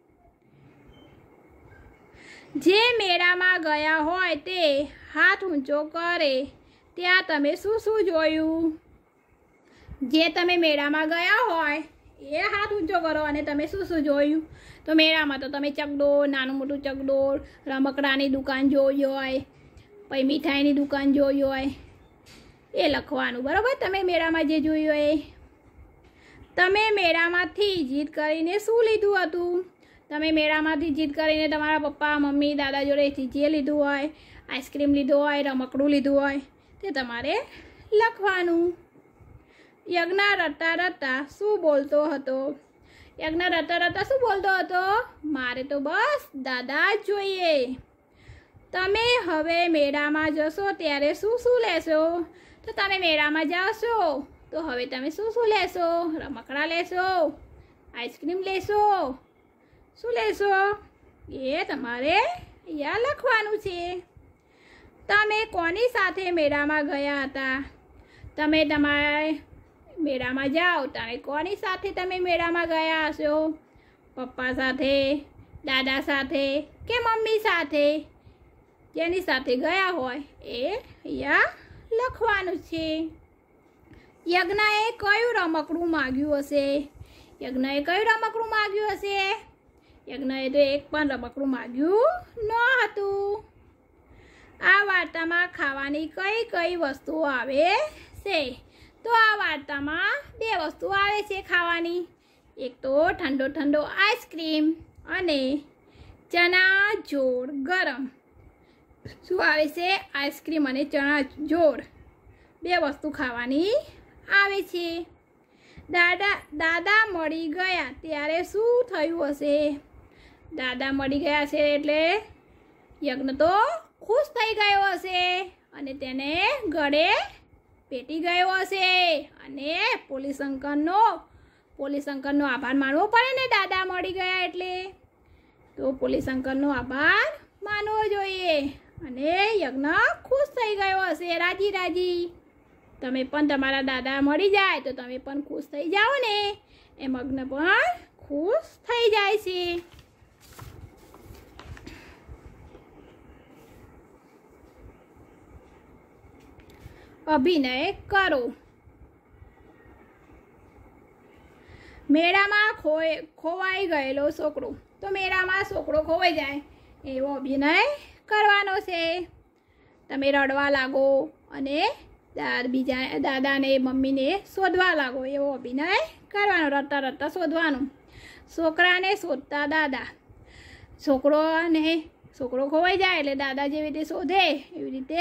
જે મેળામાં ગયા હોય તે હાથ ઊંચો કરે. ત્યાં તમે શું શું જોયું? જે તમે મેળામાં ગયા હોય એ હાથ ઊંચો કરો અને તમે શું શું જોયું? તો મેળામાં તો તમે ચકડોળ, નાનું મોટું ચકડોળ, રમકડાની દુકાન જોઈ હોય, પછી મીઠાઈની દુકાન જોઈ હોય, એ લખવાનું. બરાબર? તમે મેળામાં જે જોયું હોય. તમે મેળામાંથી જીત કરીને શું લીધું હતું? તમે મેળામાંથી જીત કરીને તમારા પપ્પા, મમ્મી, દાદા જોડેથી જે લીધું હોય, આઈસ્ક્રીમ લીધું હોય, રમકડું લીધું હોય, તે તમારે લખવાનું. યજ્ઞ રડતા રડતા શું બોલતો હતો? યજ્ઞ રડતા રડતા શું બોલતો હતો? મારે તો બસ દાદા જ જોઈએ. તમે હવે મેળામાં જશો ત્યારે શું શું લેશો? તો તમે મેળામાં જાશો તો હવે તમે શું શું લેશો? રમકડા લેશો, આઈસ્ક્રીમ લેશો, શું લેશો? એ તમારે અહીંયા લખવાનું છે. તમે કોની સાથે મેળામાં ગયા હતા? તમે તમારા મેળામાં જાઓ ત્યારે કોની સાથે તમે મેળામાં ગયા હશો? પપ્પા સાથે, દાદા સાથે કે મમ્મી સાથે? જેની સાથે ગયા હોય એ અહીંયા લખવાનું છે. યજ્ઞએ કયું રમકડું માગ્યું હશે? યજ્ઞએ કયું રમકડું માગ્યું હશે? યજ્ઞએ તો એક પણ રમકડું માગ્યું ન હતું. આ વાર્તામાં ખાવાની કઈ કઈ વસ્તુઓ આવે છે? તો આ વાર્તામાં બે વસ્તુઓ આવે છે ખાવાની. એક તો ઠંડો ઠંડો આઈસ્ક્રીમ અને ચણા જોર ગરમ. શું આવે છે? આઈસ્ક્રીમ અને ચણા જોર બે વસ્તુ ખાવાની આવે છે. દાદા મળી ગયા ત્યારે શું થયું હશે? દાદા મળી ગયા છે એટલે યજ્ઞ તો ખુશ થઈ ગયો હશે અને તેને ગળે પેટી ગયો હશે અને પોલીસ અંકલનો આભાર માનવો પડે ને. દાદા મળી ગયા એટલે તો પોલીસ અંકલનો આભાર માનવો જોઈએ અને યજ્ઞ ખુશ થઈ ગયો હશે, રાજી રાજી. તમે પણ તમારા દાદા મળી જાય તો તમે પણ ખુશ થઈ જાઓ ને, એમ યજ્ઞ પણ ખુશ થઈ જાય છે. અભિનય કરો. મેળામાં ખોવાઈ ગયેલો છોકરો. તો મેળામાં છોકરો ખોવાઈ જાય એવો અભિનય કરવાનો છે. તમે રડવા લાગો અને બીજા દાદાને મમ્મીને શોધવા લાગો એવો અભિનય કરવાનો. રડતા રડતા શોધવાનું. છોકરાને શોધતા દાદા. છોકરો ખોવાઈ જાય એટલે દાદા જેવી રીતે શોધે એવી રીતે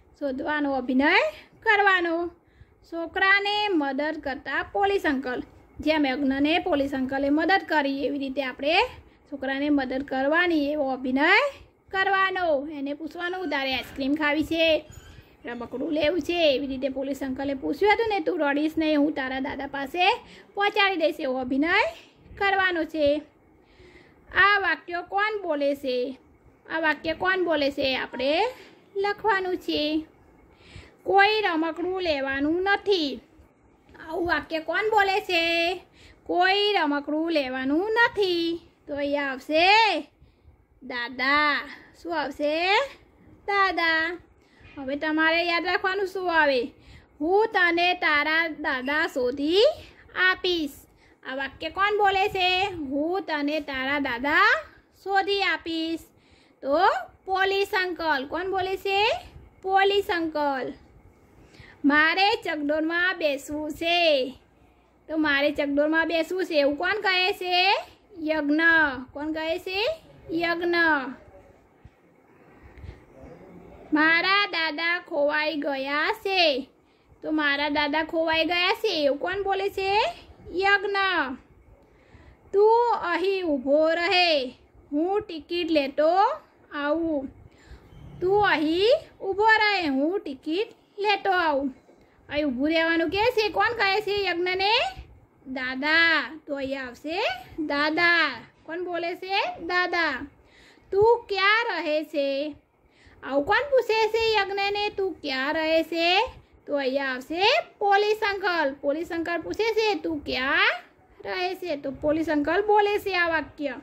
શોધવાનો અભિનય કરવાનો. છોકરાને મદદ કરતા પોલીસ અંકલ. જેમ યજ્ઞને પોલીસ અંકલે મદદ કરી એવી રીતે આપણે છોકરાને મદદ કરવાની, એવો અભિનય કરવાનો. એને પૂછવાનું તારે આઈસ્ક્રીમ ખાવી છે, રમકડું લેવું છે, એવી રીતે પોલીસ અંકલે પૂછ્યું હતું ને, તું રડીશ નહીં, હું તારા દાદા પાસે પહોંચાડી દઈશ, એવો અભિનય કરવાનો છે. આ વાક્ય કોણ બોલે છે? આ વાક્ય કોણ બોલે છે આપણે લખવાનું છે. કોઈ રમકડું લેવાનું નથી. આવું વાક્ય કોણ બોલે છે? કોઈ રમકડું લેવાનું નથી. તો અહીંયા આવશે દાદા. શું આવશે? દાદા. હવે તમારે યાદ રાખવાનું શું આવે? હું તને તારા દાદા શોધી આપીશ. આ વાક્ય કોણ બોલે છે? હું તને તારા દાદા શોધી આપીશ. તો પોલીસ અંકલ. કોણ બોલે છે? Police uncle. મારે ચકડોળમાં બેસવું છે. તો મારે ચકડોળમાં બેસવું છે એવું કોણ કહે છે? યજ્ઞ. કોણ કહે છે? યજ્ઞ. મારા દાદા ખોવાઈ ગયા છે. તો મારા દાદા ખોવાઈ ગયા છે એવું કોણ બોલે છે? યજ્ઞ. તું અહીં ઊભો રહે, હું ટિકિટ લેતો આવું. તું અહીં ઊભો રહે, હું ટિકિટ લેતો આવું. અહીં ઊભું રહેવાનું કહે છે. કોણ કહે છે યજ્ઞને? દાદા. તો અહીંયા આવશે દાદા. કોણ બોલે છે? દાદા. તું ક્યાં રહે છે? આવું કોણ પૂછે છે યજ્ઞને? તું ક્યાં રહે છે? તો અહીંયા આવશે પોલીસ અંકલ. પોલીસ અંકલ પૂછે છે તું ક્યાં રહે છે? તો પોલીસ અંકલ બોલે છે આ વાક્ય.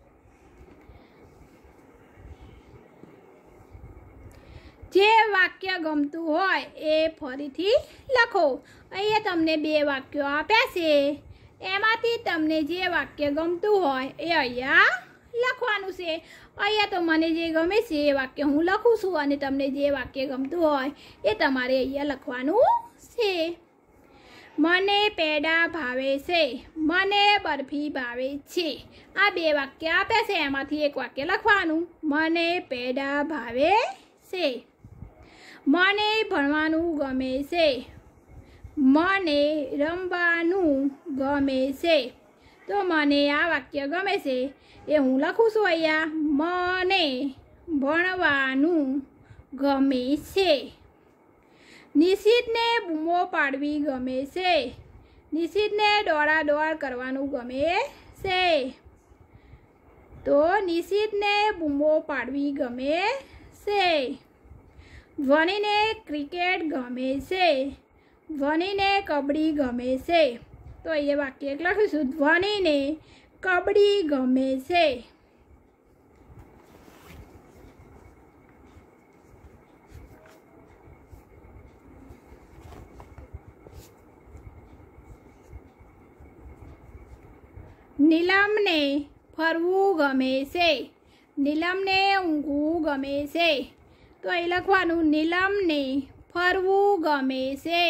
જે વાક્ય ગમતું હોય એ ફરીથી લખો. અહીંયા તમને 2 વાક્યો આપ્યા છે, એમાંથી તમને જે વાક્ય ગમતું હોય એ અહીંયા લખવાનું છે. અહીંયા તો મને જે ગમે છે એ વાક્ય હું લખું છું, અને તમને જે વાક્ય ગમતું હોય એ તમારે અહીંયા લખવાનું છે. મને પેડા ભાવે છે, મને બરફી ભાવે છે. આ 2 વાક્ય આપ્યા છે, એમાંથી એક વાક્ય લખવાનું. મને પેડા ભાવે છે. મને ભણવાનું ગમે છે. મને રમવાનું ગમે છે. તો મને આ વાક્ય ગમે છે એ હું લખું છું અહીંયા. મને ભણવાનું ગમે છે. નિશિતને બૂમો પાડવી ગમે છે. નિશિતને દોડાદોડ કરવાનું ગમે છે. તો નિશિતને બૂમો પાડવી ગમે છે. ધ્વનિને ક્રિકેટ ગમે છે. ધ્વનિને કબડ્ડી ગમે છે. તો એ વાક્ય લખીશું. ધ્વનિને કબડ્ડી ગમે છે. નીલમને ફરવું ગમે છે. નીલમને ઊંઘવું ગમે છે. તો એ લખવાનું. નીલમને ફરવું ગમે છે.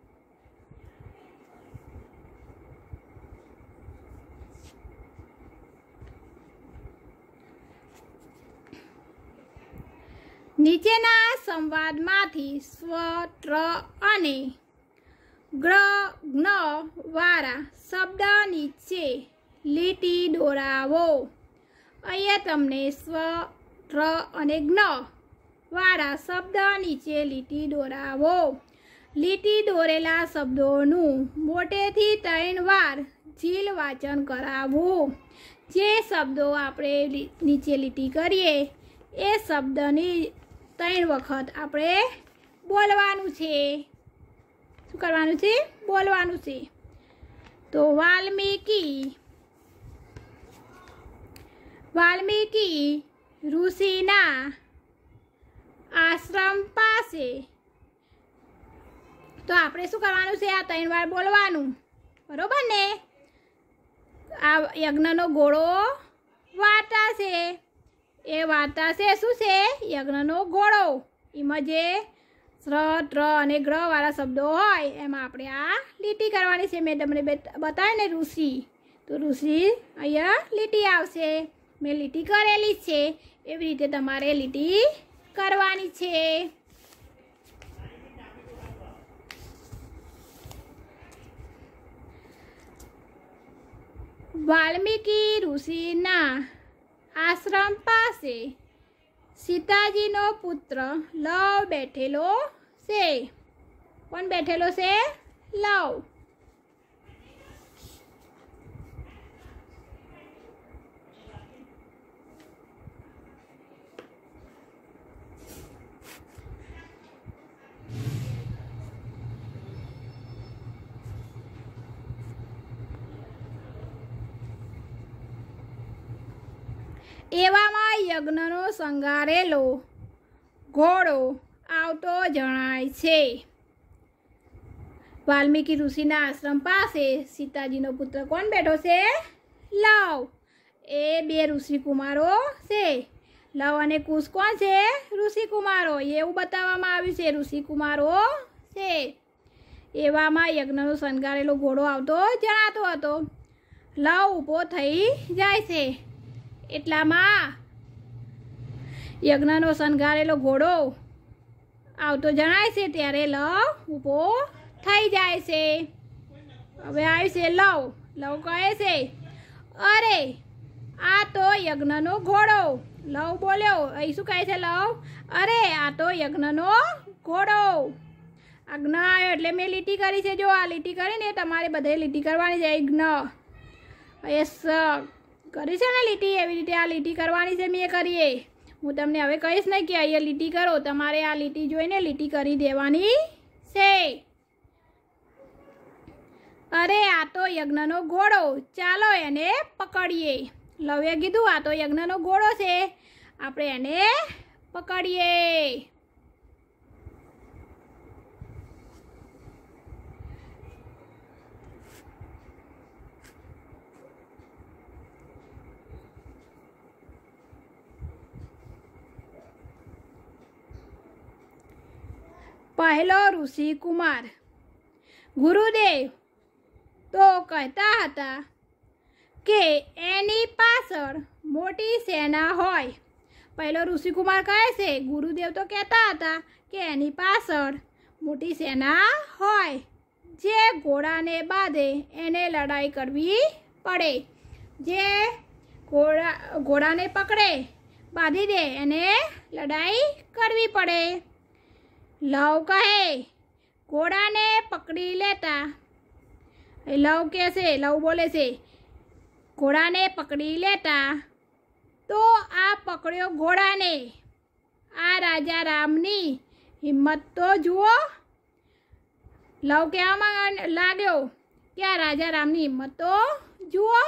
નીચેના સંવાદમાંથી સ્વ, ત્ર અને જ્ઞ વાળા શબ્દ નીચે લીટી દોરાવો. અહીંયા તમને સ્વ, ત્ર અને જ્ઞ વાળા શબ્દ નીચે લીટી દોરાવો. લીટી દોરેલા શબ્દોનું મોટેથી 3 વાર ઝીલ વાંચન કરાવવું. જે શબ્દો આપણે નીચે લીટી કરીએ એ શબ્દની 3 વખત આપણે બોલવાનું છે. શું કરવાનું છે? બોલવાનું છે. તો વાલ્મીકી ઋષિના આશ્રમ પાસે. તો આપણે શું કરવાનું છે? આ 3 વાર બોલવાનું, બરોબર ને? આ યજ્ઞનો ઘોડો વાર્તા છે. એ વાર્તા છે શું છે? યજ્ઞનો ઘોડો. એમાં જે સ્ર, ત્ર અને ગ્ર વાળા શબ્દો હોય એમાં આપણે આ લીટી કરવાની છે. મેં તમને બતાવ્યું ને ઋષિ, તો ઋષિ અહીંયા લીટી આવશે. મેં લીટી કરેલી છે. એવી રીતે તમારે લીટી કરવાની છે. વાલ્મીકી ઋષિના આશ્રમ પાસે સીતાજીનો પુત્ર લવ બેઠેલો છે. કોણ બેઠેલો છે? લવ. એવામાં યજ્ઞનો શણગારેલો ઘોડો આવતો જણાય છે. વાલ્મીકી ઋષિના આશ્રમ પાસે સીતાજીનો પુત્ર કોણ બેઠો છે? લવ. એ બે ઋષિકુમારો છે. લવ અને કુશ કોણ છે? ઋષિકુમારો. એવું બતાવવામાં આવ્યું છે ઋષિકુમારો છે. એવામાં યજ્ઞનો શણગારેલો ઘોડો આવતો જણાતો હતો. લવ ઊભો થઈ જાય છે. એટલામાં યજ્ઞનો શણગારેલો ઘોડો આવતો જણાય છે ત્યારે લવ ઊભો થઈ જાય છે. હવે આવ્યું છે લવ. લવ કહે છે, અરે આ તો યજ્ઞનો ઘોડો. લવ બોલ્યો. અહીં શું કહે છે લવ? અરે આ તો યજ્ઞનો ઘોડો. આજ્ઞ આવ્યો એટલે મેં લીટી કરી છે. જો આ લીટી કરીને તમારે બધે લીટી કરવાની છે. યજ્ઞ કરી છે ને લીટી, એવી રીતે આ લીટી કરવાની છે. મેં કરીએ. હું તમને હવે કહીશ નહીં કે અહીંયા લીટી કરો. તમારે આ લીટી જોઈને લીટી કરી દેવાની છે. અરે આ તો યજ્ઞનો ઘોડો, ચાલો એને પકડીએ. લવે કીધું આ તો યજ્ઞનો ઘોડો છે, આપણે એને પકડીએ. પહેલો ઋષિ કુમાર. ગુરુદેવ તો કહેતા હતા કે એની પાછળ મોટી સેના હોય. પહેલો ઋષિકુમાર કહે છે ગુરુદેવ તો કહેતા હતા કે એની પાછળ મોટી સેના હોય. જે ઘોડાને બાંધે એને લડાઈ કરવી પડે. જે ઘોડાને પકડે બાંધી દે એને લડાઈ કરવી પડે. લવ કહે ઘોડાને પકડી લેતા. લવ કહે છે, લવ બોલે છે, ઘોડાને પકડી લેતા તો આ પકડ્યો ઘોડાને. આ રાજા રામની હિંમત તો જુઓ. લવ કહેવામાં લાગ્યો કે આ રાજા રામની હિંમત તો જુઓ.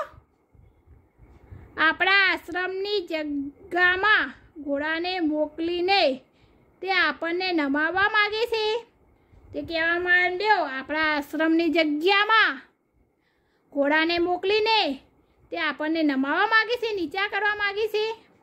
આપણા આશ્રમની જગ્યામાં ઘોડાને મોકલીને તે આપણને નમાવવા માગે છે. તે કહેવા માંડ્યો આપણા આશ્રમની જગ્યામાં ઘોડાને મોકલીને તે આપણને નમાવવા માગે છે, નીચા કરવા માગે છે.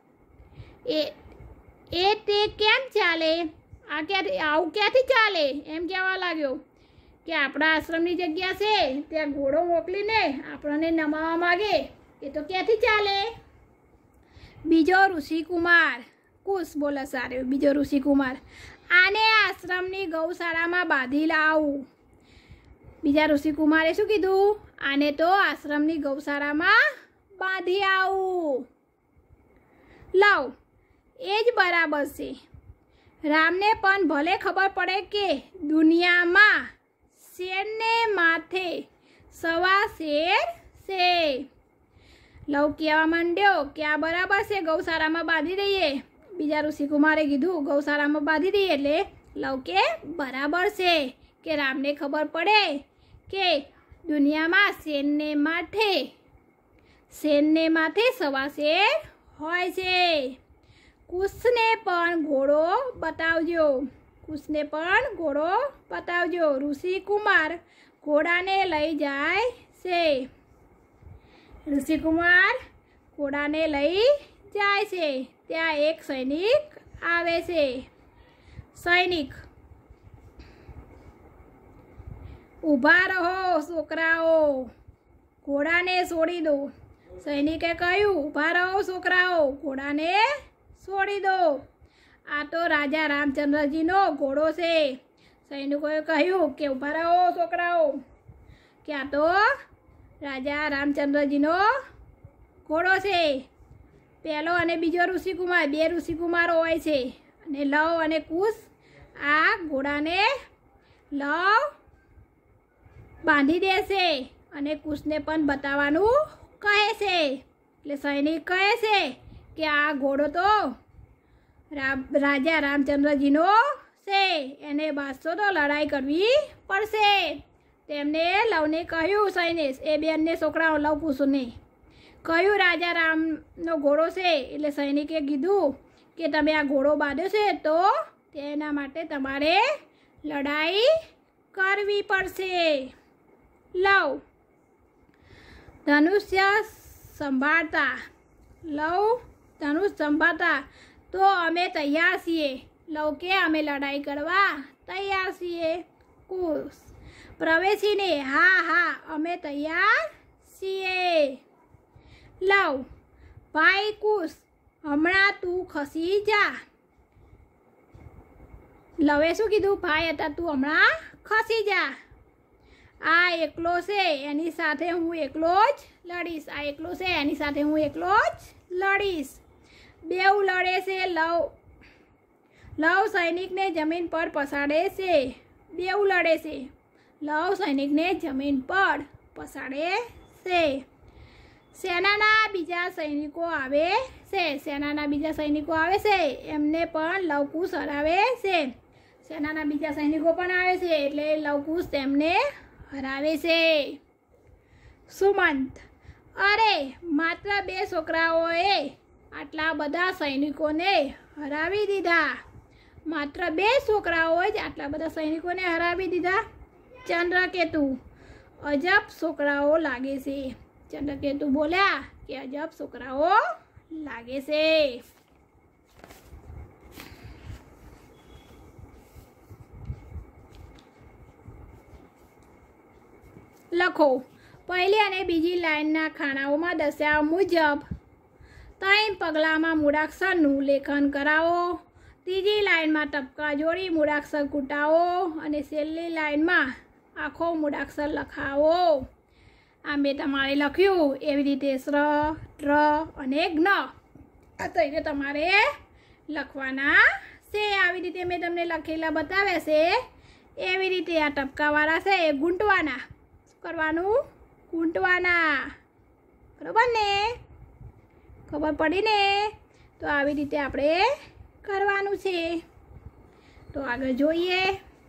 તે કેમ ચાલે? આવું ક્યાંથી ચાલે? એમ કહેવા લાગ્યો કે આપણા આશ્રમની જગ્યા છે ત્યાં ઘોડો મોકલીને આપણને નમાવવા માગે, એ તો ક્યાંથી ચાલે? બીજો ઋષિકુમાર કુશ બોલે સારે. બીજો ઋષિકુમાર આને આશ્રમની ગૌશાળામાં બાંધી લાવું. બીજા ઋષિકુમારે શું કીધું? આને તો આશ્રમની ગૌશાળામાં બાંધી આવું. લવ એ જ બરાબર છે. રામને પણ ભલે ખબર પડે કે દુનિયામાં શેરને માથે સવા શેર છે. લવ કહેવા માંડ્યો કે આ બરાબર છે, ગૌશાળામાં બાંધી દઈએ. બીજા ઋષિકુમારે કીધું ગૌશાળામાં બાંધી દઈએ. એટલે લવ કે બરાબર છે કે રામને ખબર પડે કે દુનિયામાં શેરને માથે સવા શેર હોય છે. કુશને પણ ઘોડો બતાવજો. કુશને પણ ઘોડો બતાવજો. ઋષિકુમાર ઘોડાને લઈ જાય છે. ઋષિકુમાર ઘોડાને લઈ જાય છે. ત્યાં એક સૈનિક આવે છે. સૈનિક ઊભા રહો છોકરાઓ, ઘોડાને છોડી દો. સૈનિકે કહ્યું ઊભા રહો છોકરાઓ, ઘોડાને છોડી દો. આ તો રાજા રામચંદ્રજીનો ઘોડો છે. સૈનિકોએ કહ્યું કે ઊભા રહો છોકરાઓ, કે આ તો રાજા રામચંદ્રજીનો ઘોડો છે। પહેલો અને બીજો ઋષિકુમાર, બે ઋષિકુમારો હોય છે અને લવ અને કુશ આ ઘોડાને લવ બાંધી દેશે અને કુશને પણ બતાવવાનું કહે છે। એટલે સૈનિક કહે છે કે આ ઘોડો તો રાજા રામચંદ્રજીનો છે, એને બાદશો તો લડાઈ કરવી પડશે। તેમને લવને કહ્યું, સૈનિક એ બંને છોકરાઓ લવ કુશને કહ્યું રાજા રામનો ઘોડો છે। એટલે સૈનિકે કીધું કે તમે આ ઘોડો બાંધ્યો છે તો તેના માટે તમારે લડાઈ કરવી પડશે। લવ ધનુષ્ય સંભાળતા, લવ ધનુષ સંભાળતા તો અમે તૈયાર છીએ। લવ કે અમે લડાઈ કરવા તૈયાર છીએ। કુશ પ્રવેશીને હા હા અમે તૈયાર છીએ। લવ ભાઈ કુશ હમણાં તું ખસી જા। લવે શું કીધું? ભાઈ હતા તું હમણાં ખસી જા। આ એકલો છે એની સાથે હું એકલો જ લડીશ, આ એકલો છે એની સાથે હું એકલો જ લડીશ। બેઉ લડે છે। લવ સૈનિકને જમીન પર પસાડે છે। બેઉ લડે છે। લવ સૈનિકને જમીન પર પસાડે છે। સેનાના બીજા સૈનિકો આવે છે। સેનાના બીજા સૈનિકો આવે છે એમને પણ લવકુશ હરાવે છે। સેનાના બીજા સૈનિકો પણ આવે છે એટલે લવકુશ તેમને હરાવે છે। સુમંત અરે માત્ર બે છોકરાઓએ આટલા બધા સૈનિકોને હરાવી દીધા। માત્ર બે છોકરાઓએ જ આટલા બધા સૈનિકોને હરાવી દીધા। ચંદ્રકેતુ અજબ છોકરાઓ લાગે છે। ચંદ્રકેતુ બોલ્યા કે અજબ છોકરાઓ લાગે છે। લખો પહેલી અને બીજી લાઈનના ખાનાઓમાં દર્શાવ્યા મુજબ 3 પગલામાં મૂળાક્ષરનું લેખન કરાવો। ત્રીજી લાઈનમાં ટપકા જોડી મૂળાક્ષર કૂટાવો અને છેલ્લી લાઈનમાં આખો મૂળાક્ષર લખાવો। આ મેં તમારે લખ્યું એવી રીતે શ્ર, ટ્ર અને જ્ઞ આ તઈને તમારે લખવાના છે। આવી રીતે મેં તમને લખેલા બતાવ્યા છે એવી રીતે આ ટપકાવાળા છે એ ગૂંટવાના। શું કરવાનું? ગૂંટવાના। બરાબર ને? ખબર પડી ને? તો આવી રીતે આપણે કરવાનું છે। તો આગળ જોઈએ।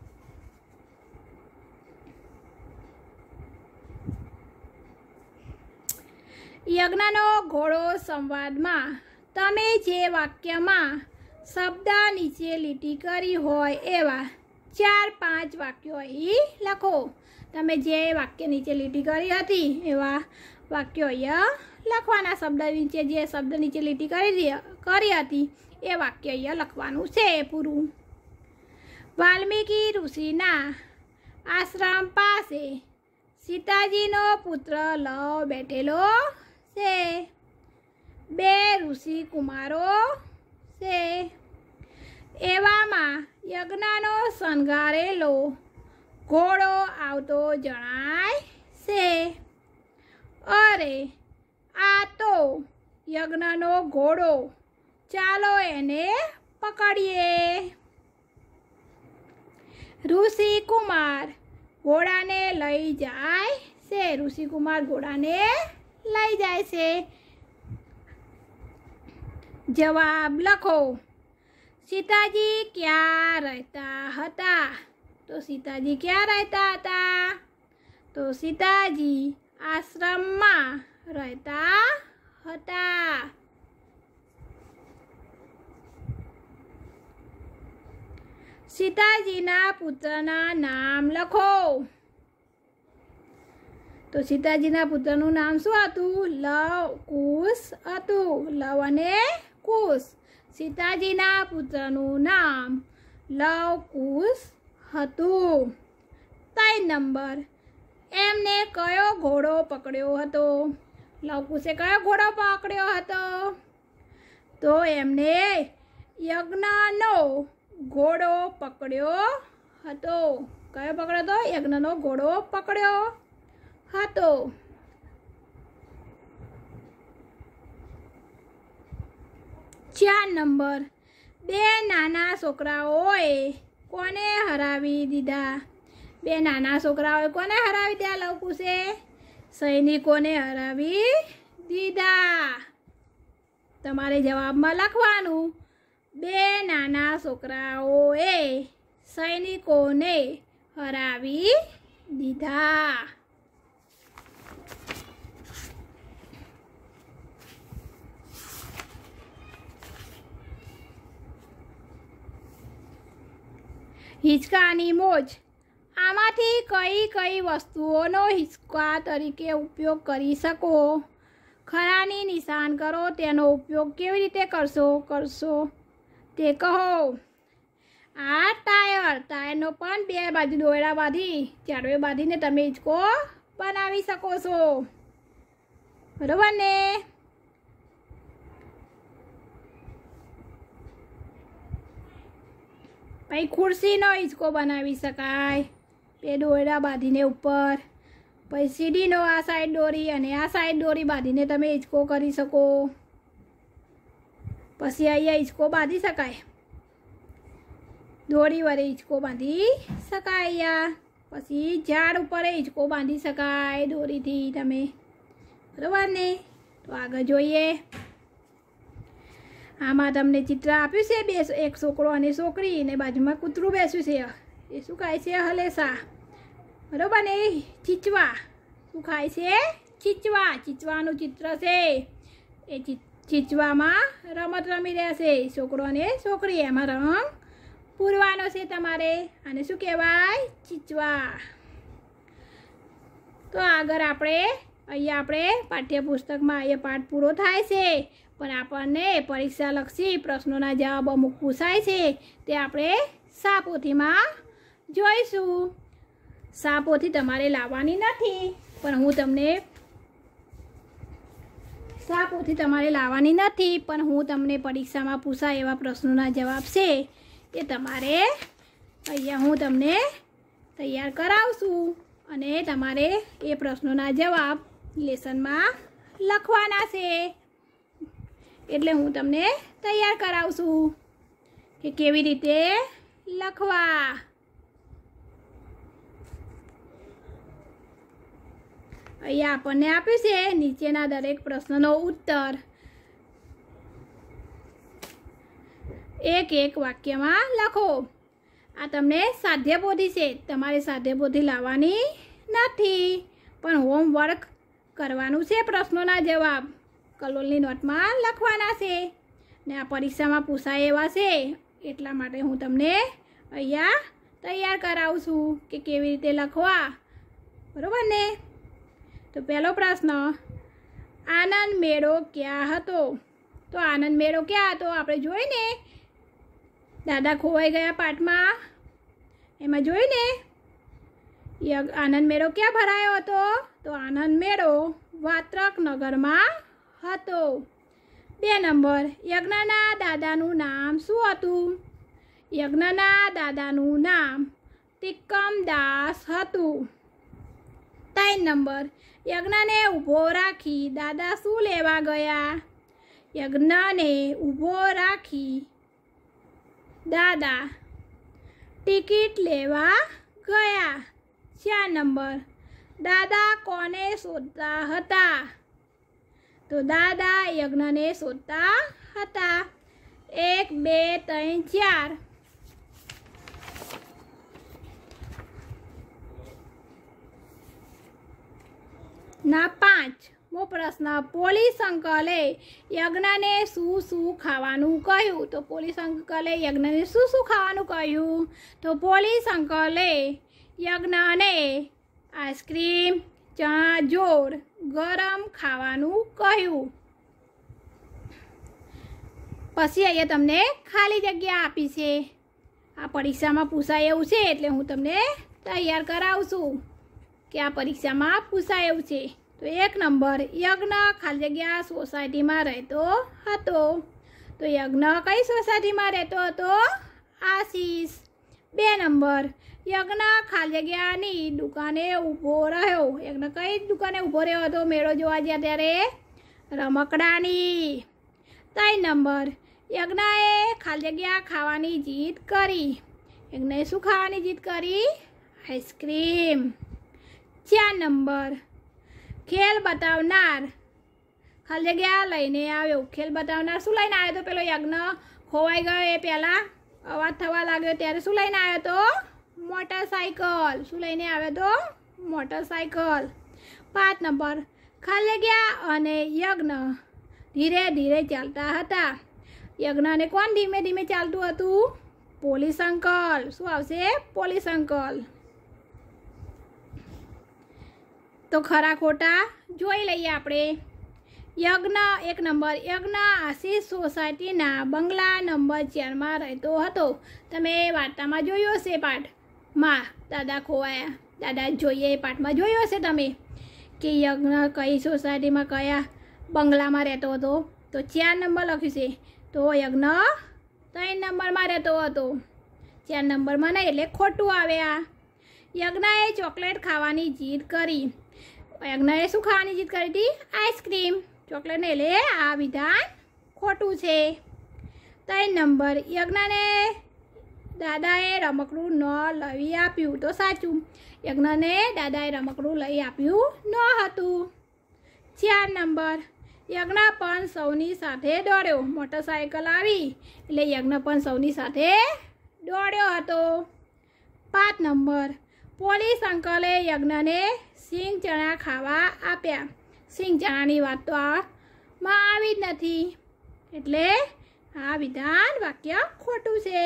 યજ્ઞનો ઘોડો સંવાદમાં તમે જે વાક્યમાં શબ્દ નીચે લીટી કરી હોય એવા 4-5 વાક્યો અહીં લખો। તમે જે વાક્ય નીચે લીટી કરી હતી એવા વાક્યો અહીંયા લખવાના। શબ્દ નીચે જે શબ્દ નીચે લીટી કરી હતી એ વાક્ય અહીંયા લખવાનું છે પૂરું। વાલ્મીકી ઋષિના આશ્રમ પાસે સીતાજીનો પુત્ર લવ બેઠેલો છે। 2 ઋષિ કુમારો છે। એવામાં યજ્ઞનો શણગારેલો ઘોડો આવતો જણાય છે। અરે આ તો યજ્ઞનો ઘોડો, ચાલો એને પકડીએ। ઋષિ કુમાર ઘોડાને લઈ જાય છે। ઋષિ કુમાર ઘોડાને લઈ જાય છે। જવાબ લખો। સીતાજી ક્યાં રહેતા હતા? તો સીતાજી ક્યાં રહેતા હતા? તો સીતાજી આશ્રમમાં રહેતા હતા। સીતાજીના પુત્રના નામ લખો। તો સીતાજીના પુત્રનું નામ શું હતું? લવ કુશ હતું। લવ અને કુશ। સીતાજીના પુત્રનું નામ લવ કુશ હતું। 3 નંબર એમને કયો ઘોડો પકડ્યો હતો? લવ કુશે કયો ઘોડો પકડ્યો હતો? તો એમને યજ્ઞનો ઘોડો પકડ્યો હતો। કયો પકડ્યો હતો? યજ્ઞનો ઘોડો પકડ્યો હતો। 4 નંબર, 2 નાના છોકરાઓએ કોને હરાવી દીધા? 2 નાના છોકરાઓએ કોને હરાવી દીધા? લવ પૂછે સૈનિકોને હરાવી દીધા. તમારે જવાબમાં લખવાનું 2 નાના છોકરાઓએ સૈનિકોને હરાવી દીધા. હિંચકાની મોજ. આમાંથી કઈ કઈ વસ્તુઓનો હિંચકા તરીકે ઉપયોગ કરી શકો? ખરાની નિશાન કરો. તેનો ઉપયોગ કેવી રીતે કરશો તે કહો. આ ટાયરનો પણ 2 બાજુ દોરડા બાંધી ચાડવે બાંધીને તમે હિંચકો બનાવી શકો છો. બરોબર ને? પછી ખુરશીનો હિંચકો બનાવી શકાય 2 દોરડા બાંધીને ઉપર. પછી સીડીનો આ સાઈડ દોરી અને આ સાઈડ દોરી બાંધીને તમે હિંચકો કરી શકો. પછી અહીંયા હિંચકો બાંધી શકાય, દોરી વડે હિંચકો બાંધી શકાય અહીંયા. પછી ઝાડ ઉપર હિંચકો બાંધી શકાય દોરીથી તમે. બરાબર ને? તો આગળ જોઈએ. આમાં તમને ચિત્ર આપ્યું છે, એક છોકરો અને છોકરી, ને બાજુમાં કૂતરું બેસ્યું છે. એ શું ખાય છે? હલેસા. બરાબર ને? ચીચવા. શું ખાય છે? ચીચવા. ચીચવાનું ચિત્ર છે. એ ચીચવામાં રમત રમી રહ્યા છે છોકરો અને છોકરી. એમાં રંગ પૂરવાનો છે તમારે. આને શું કહેવાય? ચીચવા. તો આગળ આપણે પાઠ્યપુસ્તકમાં અહીંયા પાઠ પૂરો થાય છે, પણ આપણને પરીક્ષાલક્ષી પ્રશ્નોના જવાબ અમુક પૂછાય છે તે આપણે સાપોથીમાં જોઈશું. સાપોથી તમારે લાવવાની નથી, પણ હું તમને પરીક્ષામાં પૂછાય એવા પ્રશ્નોના જવાબ છે એ તમારે અહીંયા હું તમને તૈયાર કરાવશું, અને તમારે એ પ્રશ્નોના જવાબ લેસનમાં લખવાના છે. એટલે હું તમને તૈયાર કરાવશું કે કેવી રીતે લખવા. અહીંયા આપણને આપ્યું છે નીચેના દરેક પ્રશ્નનો ઉત્તર એક વાક્યમાં લખો. આ તમને સાધ્યપોથી છે, તમારે સાધ્યપોથી લાવવાની નથી, પણ હોમવર્ક કરવાનું છે. પ્રશ્નોના જવાબ કલોલની નોટમાં લખવાના છે, ને આ પરીક્ષામાં પૂછાય એવા છે. એટલા માટે હું તમને અહીંયા તૈયાર કરાવું છું કે કેવી રીતે લખવા. બરાબર ને? તો પહેલો પ્રશ્ન, આનંદ મેળો ક્યાં હતો? તો આનંદ મેળો ક્યાં હતો? આપણે જોઈને દાદા ખોવાઈ ગયા પાઠમાં, એમાં જોઈને આનંદ મેળો ક્યાં ભરાયો હતો? તો આનંદ મેળો વાત્રક નગરમાં હતો. 2 નંબર, યજ્ઞના દાદાનું નામ શું હતું? યજ્ઞના દાદાનું નામ તિક્કમદાસ હતું. 3 નંબર, યજ્ઞને ઊભો રાખી દાદા શું લેવા ગયા? યજ્ઞને ઊભો રાખી દાદા ટિકિટ લેવા ગયા. 4 નંબર, દાદા કોને શોધતા હતા? તો દાદા યજ્ઞને શોધતા હતા. 1, 2, 3, 4. ના 5મો પ્રશ્ન, પોલીસ અંકલે યજ્ઞને શું ખાવાનું કહ્યું? તો પોલીસ અંકલે યજ્ઞને શું ખાવાનું કહ્યું? તો પોલીસ અંકલે યજ્ઞને આઈસ્ક્રીમ, ચણા જોર, ગરમ ખાવાનું કહ્યું. પછી અહીંયા તમને ખાલી જગ્યા આપી છે. આ પરીક્ષામાં પૂછાય એવું છે, એટલે હું તમને તૈયાર કરાવું છું કે આ પરીક્ષામાં પૂછાય એવું છે. તો 1 નંબર, યજ્ઞ ખાલી જગ્યા સોસાયટીમાં રહેતો હતો. તો યજ્ઞ કઈ સોસાયટીમાં રહેતો હતો? આશીષ. 2 નંબર, યજ્ઞ ખાલી જગ્યાની દુકાને ઊભો રહ્યો. યજ્ઞ કઈ દુકાને ઊભો રહ્યો હતો મેળો જોવા ગયા ત્યારે? રમકડાની. 3 નંબર, યજ્ઞએ ખાલી જગ્યા ખાવાની જીદ કરી. યજ્ઞએ શું ખાવાની જીદ કરી? આઈસ્ક્રીમ. 4 નંબર, ખેલ બતાવનાર ખાલી જગ્યા લઈને આવ્યો. ખેલ બતાવનાર શું લઈને આવ્યો? તો પેલો યજ્ઞ ખોવાઈ ગયો એ પહેલાં અવાજ થવા લાગ્યો ત્યારે શું લઈને આવ્યો તો? મોટરસાઇકલ. શું લઈને આવ્યો તો? મોટરસાઇકલ. 5 નંબર, ખાલી જગ્યા અને યજ્ઞ ધીરે ધીરે ચાલતા હતા. યજ્ઞને કોણ ધીમે ધીમે ચાલતું હતું? Police uncle. શું આવશે? Police uncle. તો ખરા ખોટા જોઈ લઈએ આપણે. યજ્ઞ 1 નંબર, યજ્ઞ આશીષ સોસાયટીના બંગલા નંબર 4માં રહેતો હતો. તમે વાર્તામાં જોયો હશે પાઠમાં, દાદા ખોવાયા, દાદા જોઈએ એ પાઠમાં જોયો હશે તમે કે યજ્ઞ કઈ સોસાયટીમાં કયા બંગલામાં રહેતો હતો. તો 4 નંબર લખ્યું છે. તો યજ્ઞ 3 નંબરમાં રહેતો હતો. 4 નંબરમાં નહીં એટલે ખોટું આવે. આ યજ્ઞએ ચોકલેટ ખાવાની જીદ કરી. યજ્ઞએ શું ખાવાની જીદ કરી હતી? આઈસ્ક્રીમ. ચોકલેટ ને એટલે આ વિધાન ખોટું છે. 3 નંબર, યજ્ઞને દાદાએ રમકડું ન લઈ આપ્યું. તો સાચું, યજ્ઞને દાદાએ રમકડું લઈ આપ્યું ન હતું. 4 નંબર, યજ્ઞ પણ સૌની સાથે દોડ્યો. મોટરસાઇકલ આવી એટલે યજ્ઞ પણ સૌની સાથે દોડ્યો હતો. 5 નંબર, પોલીસ અંકલે યજ્ઞને સિંગ ચણા ખાવા આપ્યા. સિંગ ચણાની વાત તો આમાં આવી જ નથી એટલે આ વિધાન વાક્ય ખોટું છે.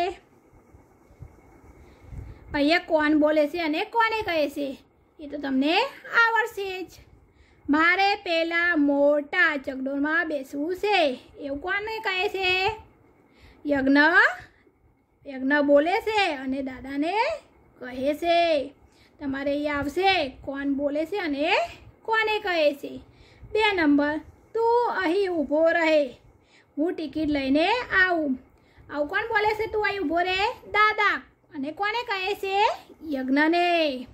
અહીંયા કોણ બોલે છે અને કોને કહે છે એ તો તમને આવડશે જ. મારે પહેલાં મોટા ચકડોળમાં બેસવું છે એવું કોને કહે છે? યજ્ઞ બોલે છે અને દાદાને કહે છે. તમારે અહીંયા આવશે કોણ બોલે છે અને કોને કહે છે. 2 નંબર, તું અહીં ઊભો રહે, હું ટિકિટ લઈને આવું. આવું કોણ બોલે છે? તું અહીં ઊભો રહે, દાદા. અને કોને કહે છે? યજ્ઞને.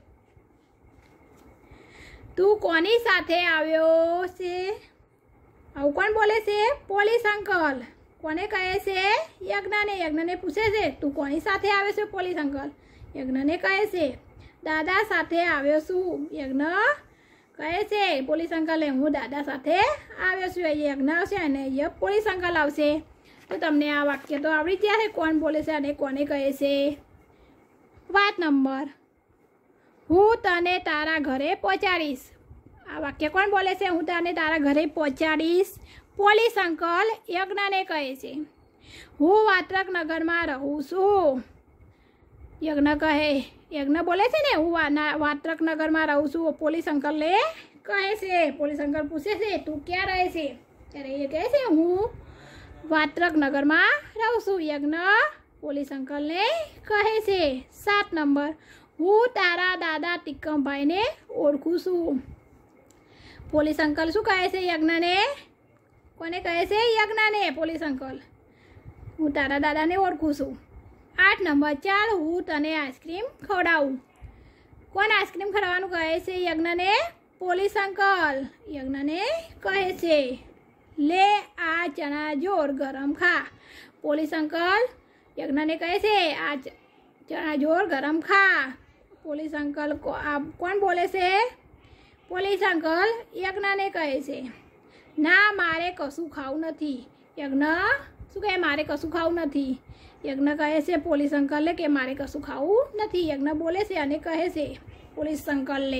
તું કોની સાથે આવ્યો છે? આવું કોણ બોલે છે? Police uncle. કોને કહે છે? યજ્ઞને. યજ્ઞને પૂછે છે તું કોની સાથે આવ્યો છે? Police uncle. યજ્ઞને કહે છે દાદા સાથે આવ્યો છું. યજ્ઞ કહે છે પોલીસ અંકલે હું દાદા સાથે આવ્યો છું. યજ્ઞ આવશે અને પોલીસ અંકલ આવશે. તો તમને આ વાક્ય તો આવડી ગયા છે કોણ બોલે છે અને કોને કહે છે. 5 નંબર, હું તને તારા ઘરે પહોંચાડીશ. આ વાક્ય કોણ બોલે છે? હું તને તારા ઘરે પહોંચાડીશ. પોલીસ અંકલ યજ્ઞને કહે છે. હું વાત્રક નગરમાં રહું છું. યજ્ઞ કહે, યજ્ઞ બોલે છે ને હું વાત્રક નગરમાં રહું છું. પોલીસ અંકલને કહે છે. પોલીસ અંકલ પૂછે છે તું ક્યાં રહે છે? ત્યારે એ કહે છે હું વાત્રક નગરમાં રહું છું. યજ્ઞ પોલીસ અંકલને કહે છે. 7 નંબર, હું તારા દાદા તિકમભાઈને ઓળખું છું. પોલીસ અંકલ શું કહે છે યજ્ઞને? કોને કહે છે? યજ્ઞને. પોલીસ અંકલ હું તારા દાદાને ઓળખું છું. 8 નંબર, ચાલ હું તને આઈસ્ક્રીમ ખવડાવું. કોણ આઈસ્ક્રીમ ખવડાવવાનું કહે છે યજ્ઞને? પોલીસ અંકલ યજ્ઞને કહે છે. લે આ ચણા જોર ગરમ ખા. પોલીસ અંકલ યજ્ઞને કહે છે આ ચણા જોર ગરમ ખા. પોલીસ અંકલ કોણ બોલે છે? પોલીસ અંકલ યજ્ઞને કહે છે ના મારે કશું ખાવું નથી. યજ્ઞ શું કહે? મારે કશું ખાવું નથી. યજ્ઞ કહે છે પોલીસ અંકલને કે મારે કશું ખાવું નથી. યજ્ઞ બોલે છે અને કહે છે પોલીસ અંકલને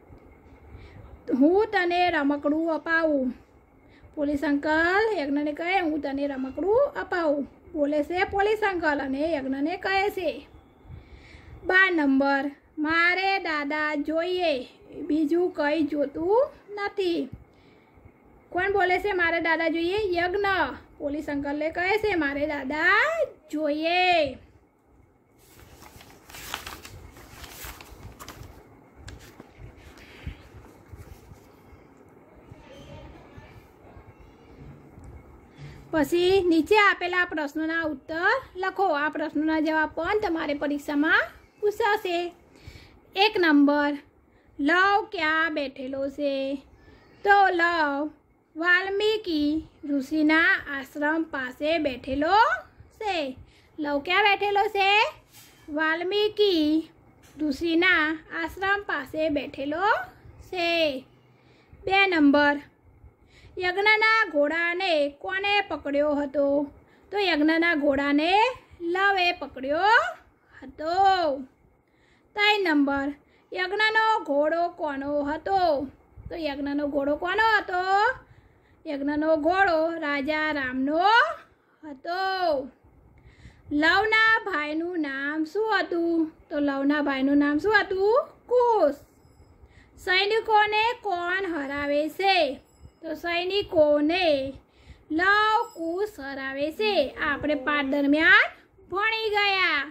હું તને રમકડું અપાવું. પોલીસ અંકલ યજ્ઞને કહે હું તને રમકડું અપાવું. બોલે છે પોલીસ અંકલ અને યજ્ઞને કહે છે. 12 નંબર, મારે દાદા જોઈએ, બીજું કંઈ જોતું નથી. કોણ બોલે છે મારે દાદા જોઈએ? યજ્ઞ પોલીસ અંકલને કહે છે મારે દાદા જોઈએ. પછી નીચે આપેલા પ્રશ્નોના ઉત્તર લખો. આ પ્રશ્નોના જવાબ પણ તમારે પરીક્ષામાં પૂછાશે. 1 નંબર, લવ ક્યાં બેઠેલો છે? તો લવ વાલ્મીકી ઋષિના આશ્રમ પાસે બેઠેલો છે. લવ ક્યાં બેઠેલો છે? વાલ્મીકી ઋષિના આશ્રમ પાસે બેઠેલો છે. 2 નંબર, યજ્ઞના ઘોડાને કોને પકડ્યો હતો? તો યજ્ઞના ઘોડાને લવે પકડ્યો હતો. 3 નંબર, યજ્ઞનો ઘોડો કોનો હતો? તો યજ્ઞનો ઘોડો કોનો હતો? યજ્ઞનો ઘોડો રાજા રામનો હતો. લવના ભાઈનું નામ શું હતું? તો લવના ભાઈનું નામ શું હતું? કુશ. સૈનિકોને કોણ હરાવે છે? તો સૈનિકોને લવ કુશ હરાવે છે. આપણે પાઠ દરમિયાન ભણી ગયા.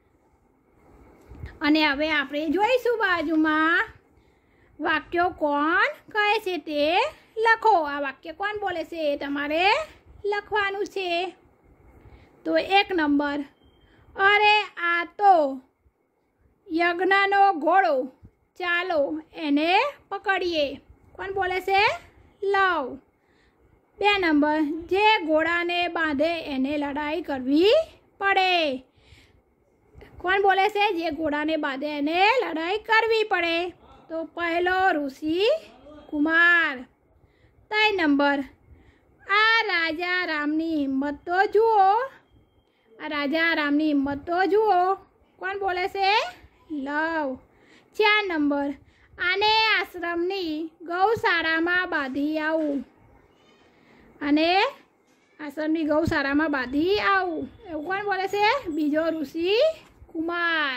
અને હવે આપણે જોઈશું બાજુમાં વાક્યો કોણ કહે છે તે લખો. આ વાક્ય કોણ બોલે છે એ તમારે લખવાનું છે. તો 1 નંબર, અરે આ તો યજ્ઞનો ઘોડો, ચાલો એને પકડીએ. કોણ બોલે છે? લવ. 2 નંબર, જે ઘોડાને બાંધે એને લડાઈ કરવી પડે. કોણ બોલે છે? જે ઘોડાને બાંધે એને લડાઈ કરવી પડે. તો પહેલો ઋષિ કુમાર. 3 નંબર, આ રાજા રામની હિંમત તો જુઓ. આ રાજા રામની હિંમત તો જુઓ. કોણ બોલે છે? લવ. 4 નંબર, આને આશ્રમની ગૌશાળામાં બાંધી આવું. અને આશ્રમની ગૌશાળામાં બાંધી આવું. એવું કોણ બોલે છે? બીજો ઋષિ કુમાર.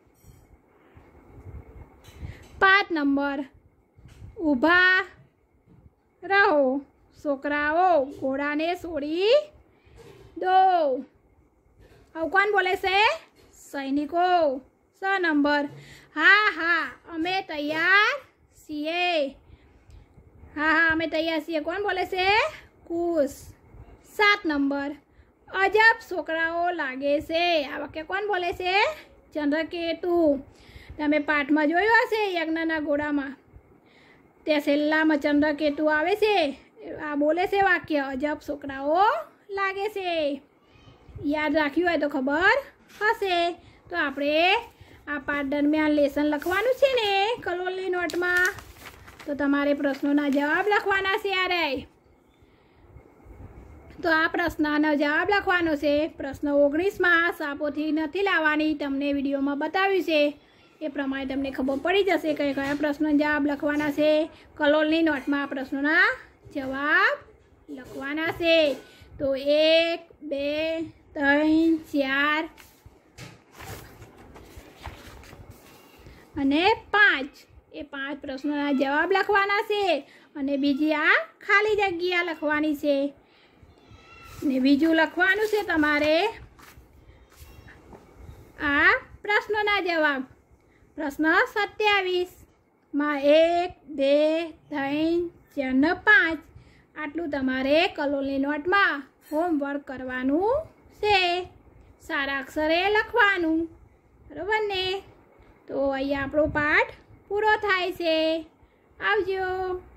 5 નંબર, ઊભા રહો છોકરાઓ, ઘોડાને છોડી દો. આવું કોણ બોલે છે? સૈનિકો. 6 નંબર, હા હા અમે તૈયાર છીએ. હા હા અમે તૈયાર છીએ. કોણ બોલે છે? કુશ. 7 નંબર, અજબ છોકરાઓ લાગે છે. આ વાક્ય કોણ બોલે છે? ચંદ્રકેતુ. તમે પાઠમાં જોયું હશે યજ્ઞના ઘોડામાં, ત્યાં છેલ્લામાં ચંદ્રકેતુ આવે છે. આ બોલે છે વાક્ય, અજબ છોકરાઓ લાગે છે. યાદ રાખ્યું હોય તો ખબર હશે. તો આપણે આ પાઠ દરમિયાન લેસન લખવાનું છે ને કલોલની નોટમાં. તો તમારે પ્રશ્નોના જવાબ લખવાના છે. યારે તો આ પ્રશ્નનો જવાબ લખવાનો છે. પ્રશ્ન 19માં સાપોથી નથી લાવવાની, તમને વિડીયોમાં બતાવ્યું છે. એ પ્રમાણે તમને ખબર પડી જશે કે કયા પ્રશ્નનો જવાબ લખવાના છે. કલોલની નોટમાં આ પ્રશ્નોના જવાબ લખવાના છે. તો 1 2 3 4 અને 5 એ 5 પ્રશ્નોના જવાબ લખવાના છે. અને બીજી આ ખાલી જગ્યા લખવાની છે. ને બીજું લખવાનું છે તમારે આ પ્રશ્નોના જવાબ. પ્રશ્ન 27માં 1 2 3 4 ને 5 આટલું તમારે કલોલની નોટમાં હોમવર્ક કરવાનું છે. સારા અક્ષરે લખવાનું. બરાબર ને? તો અહીંયા આપણો પાઠ પૂરો થાય છે. આવજો.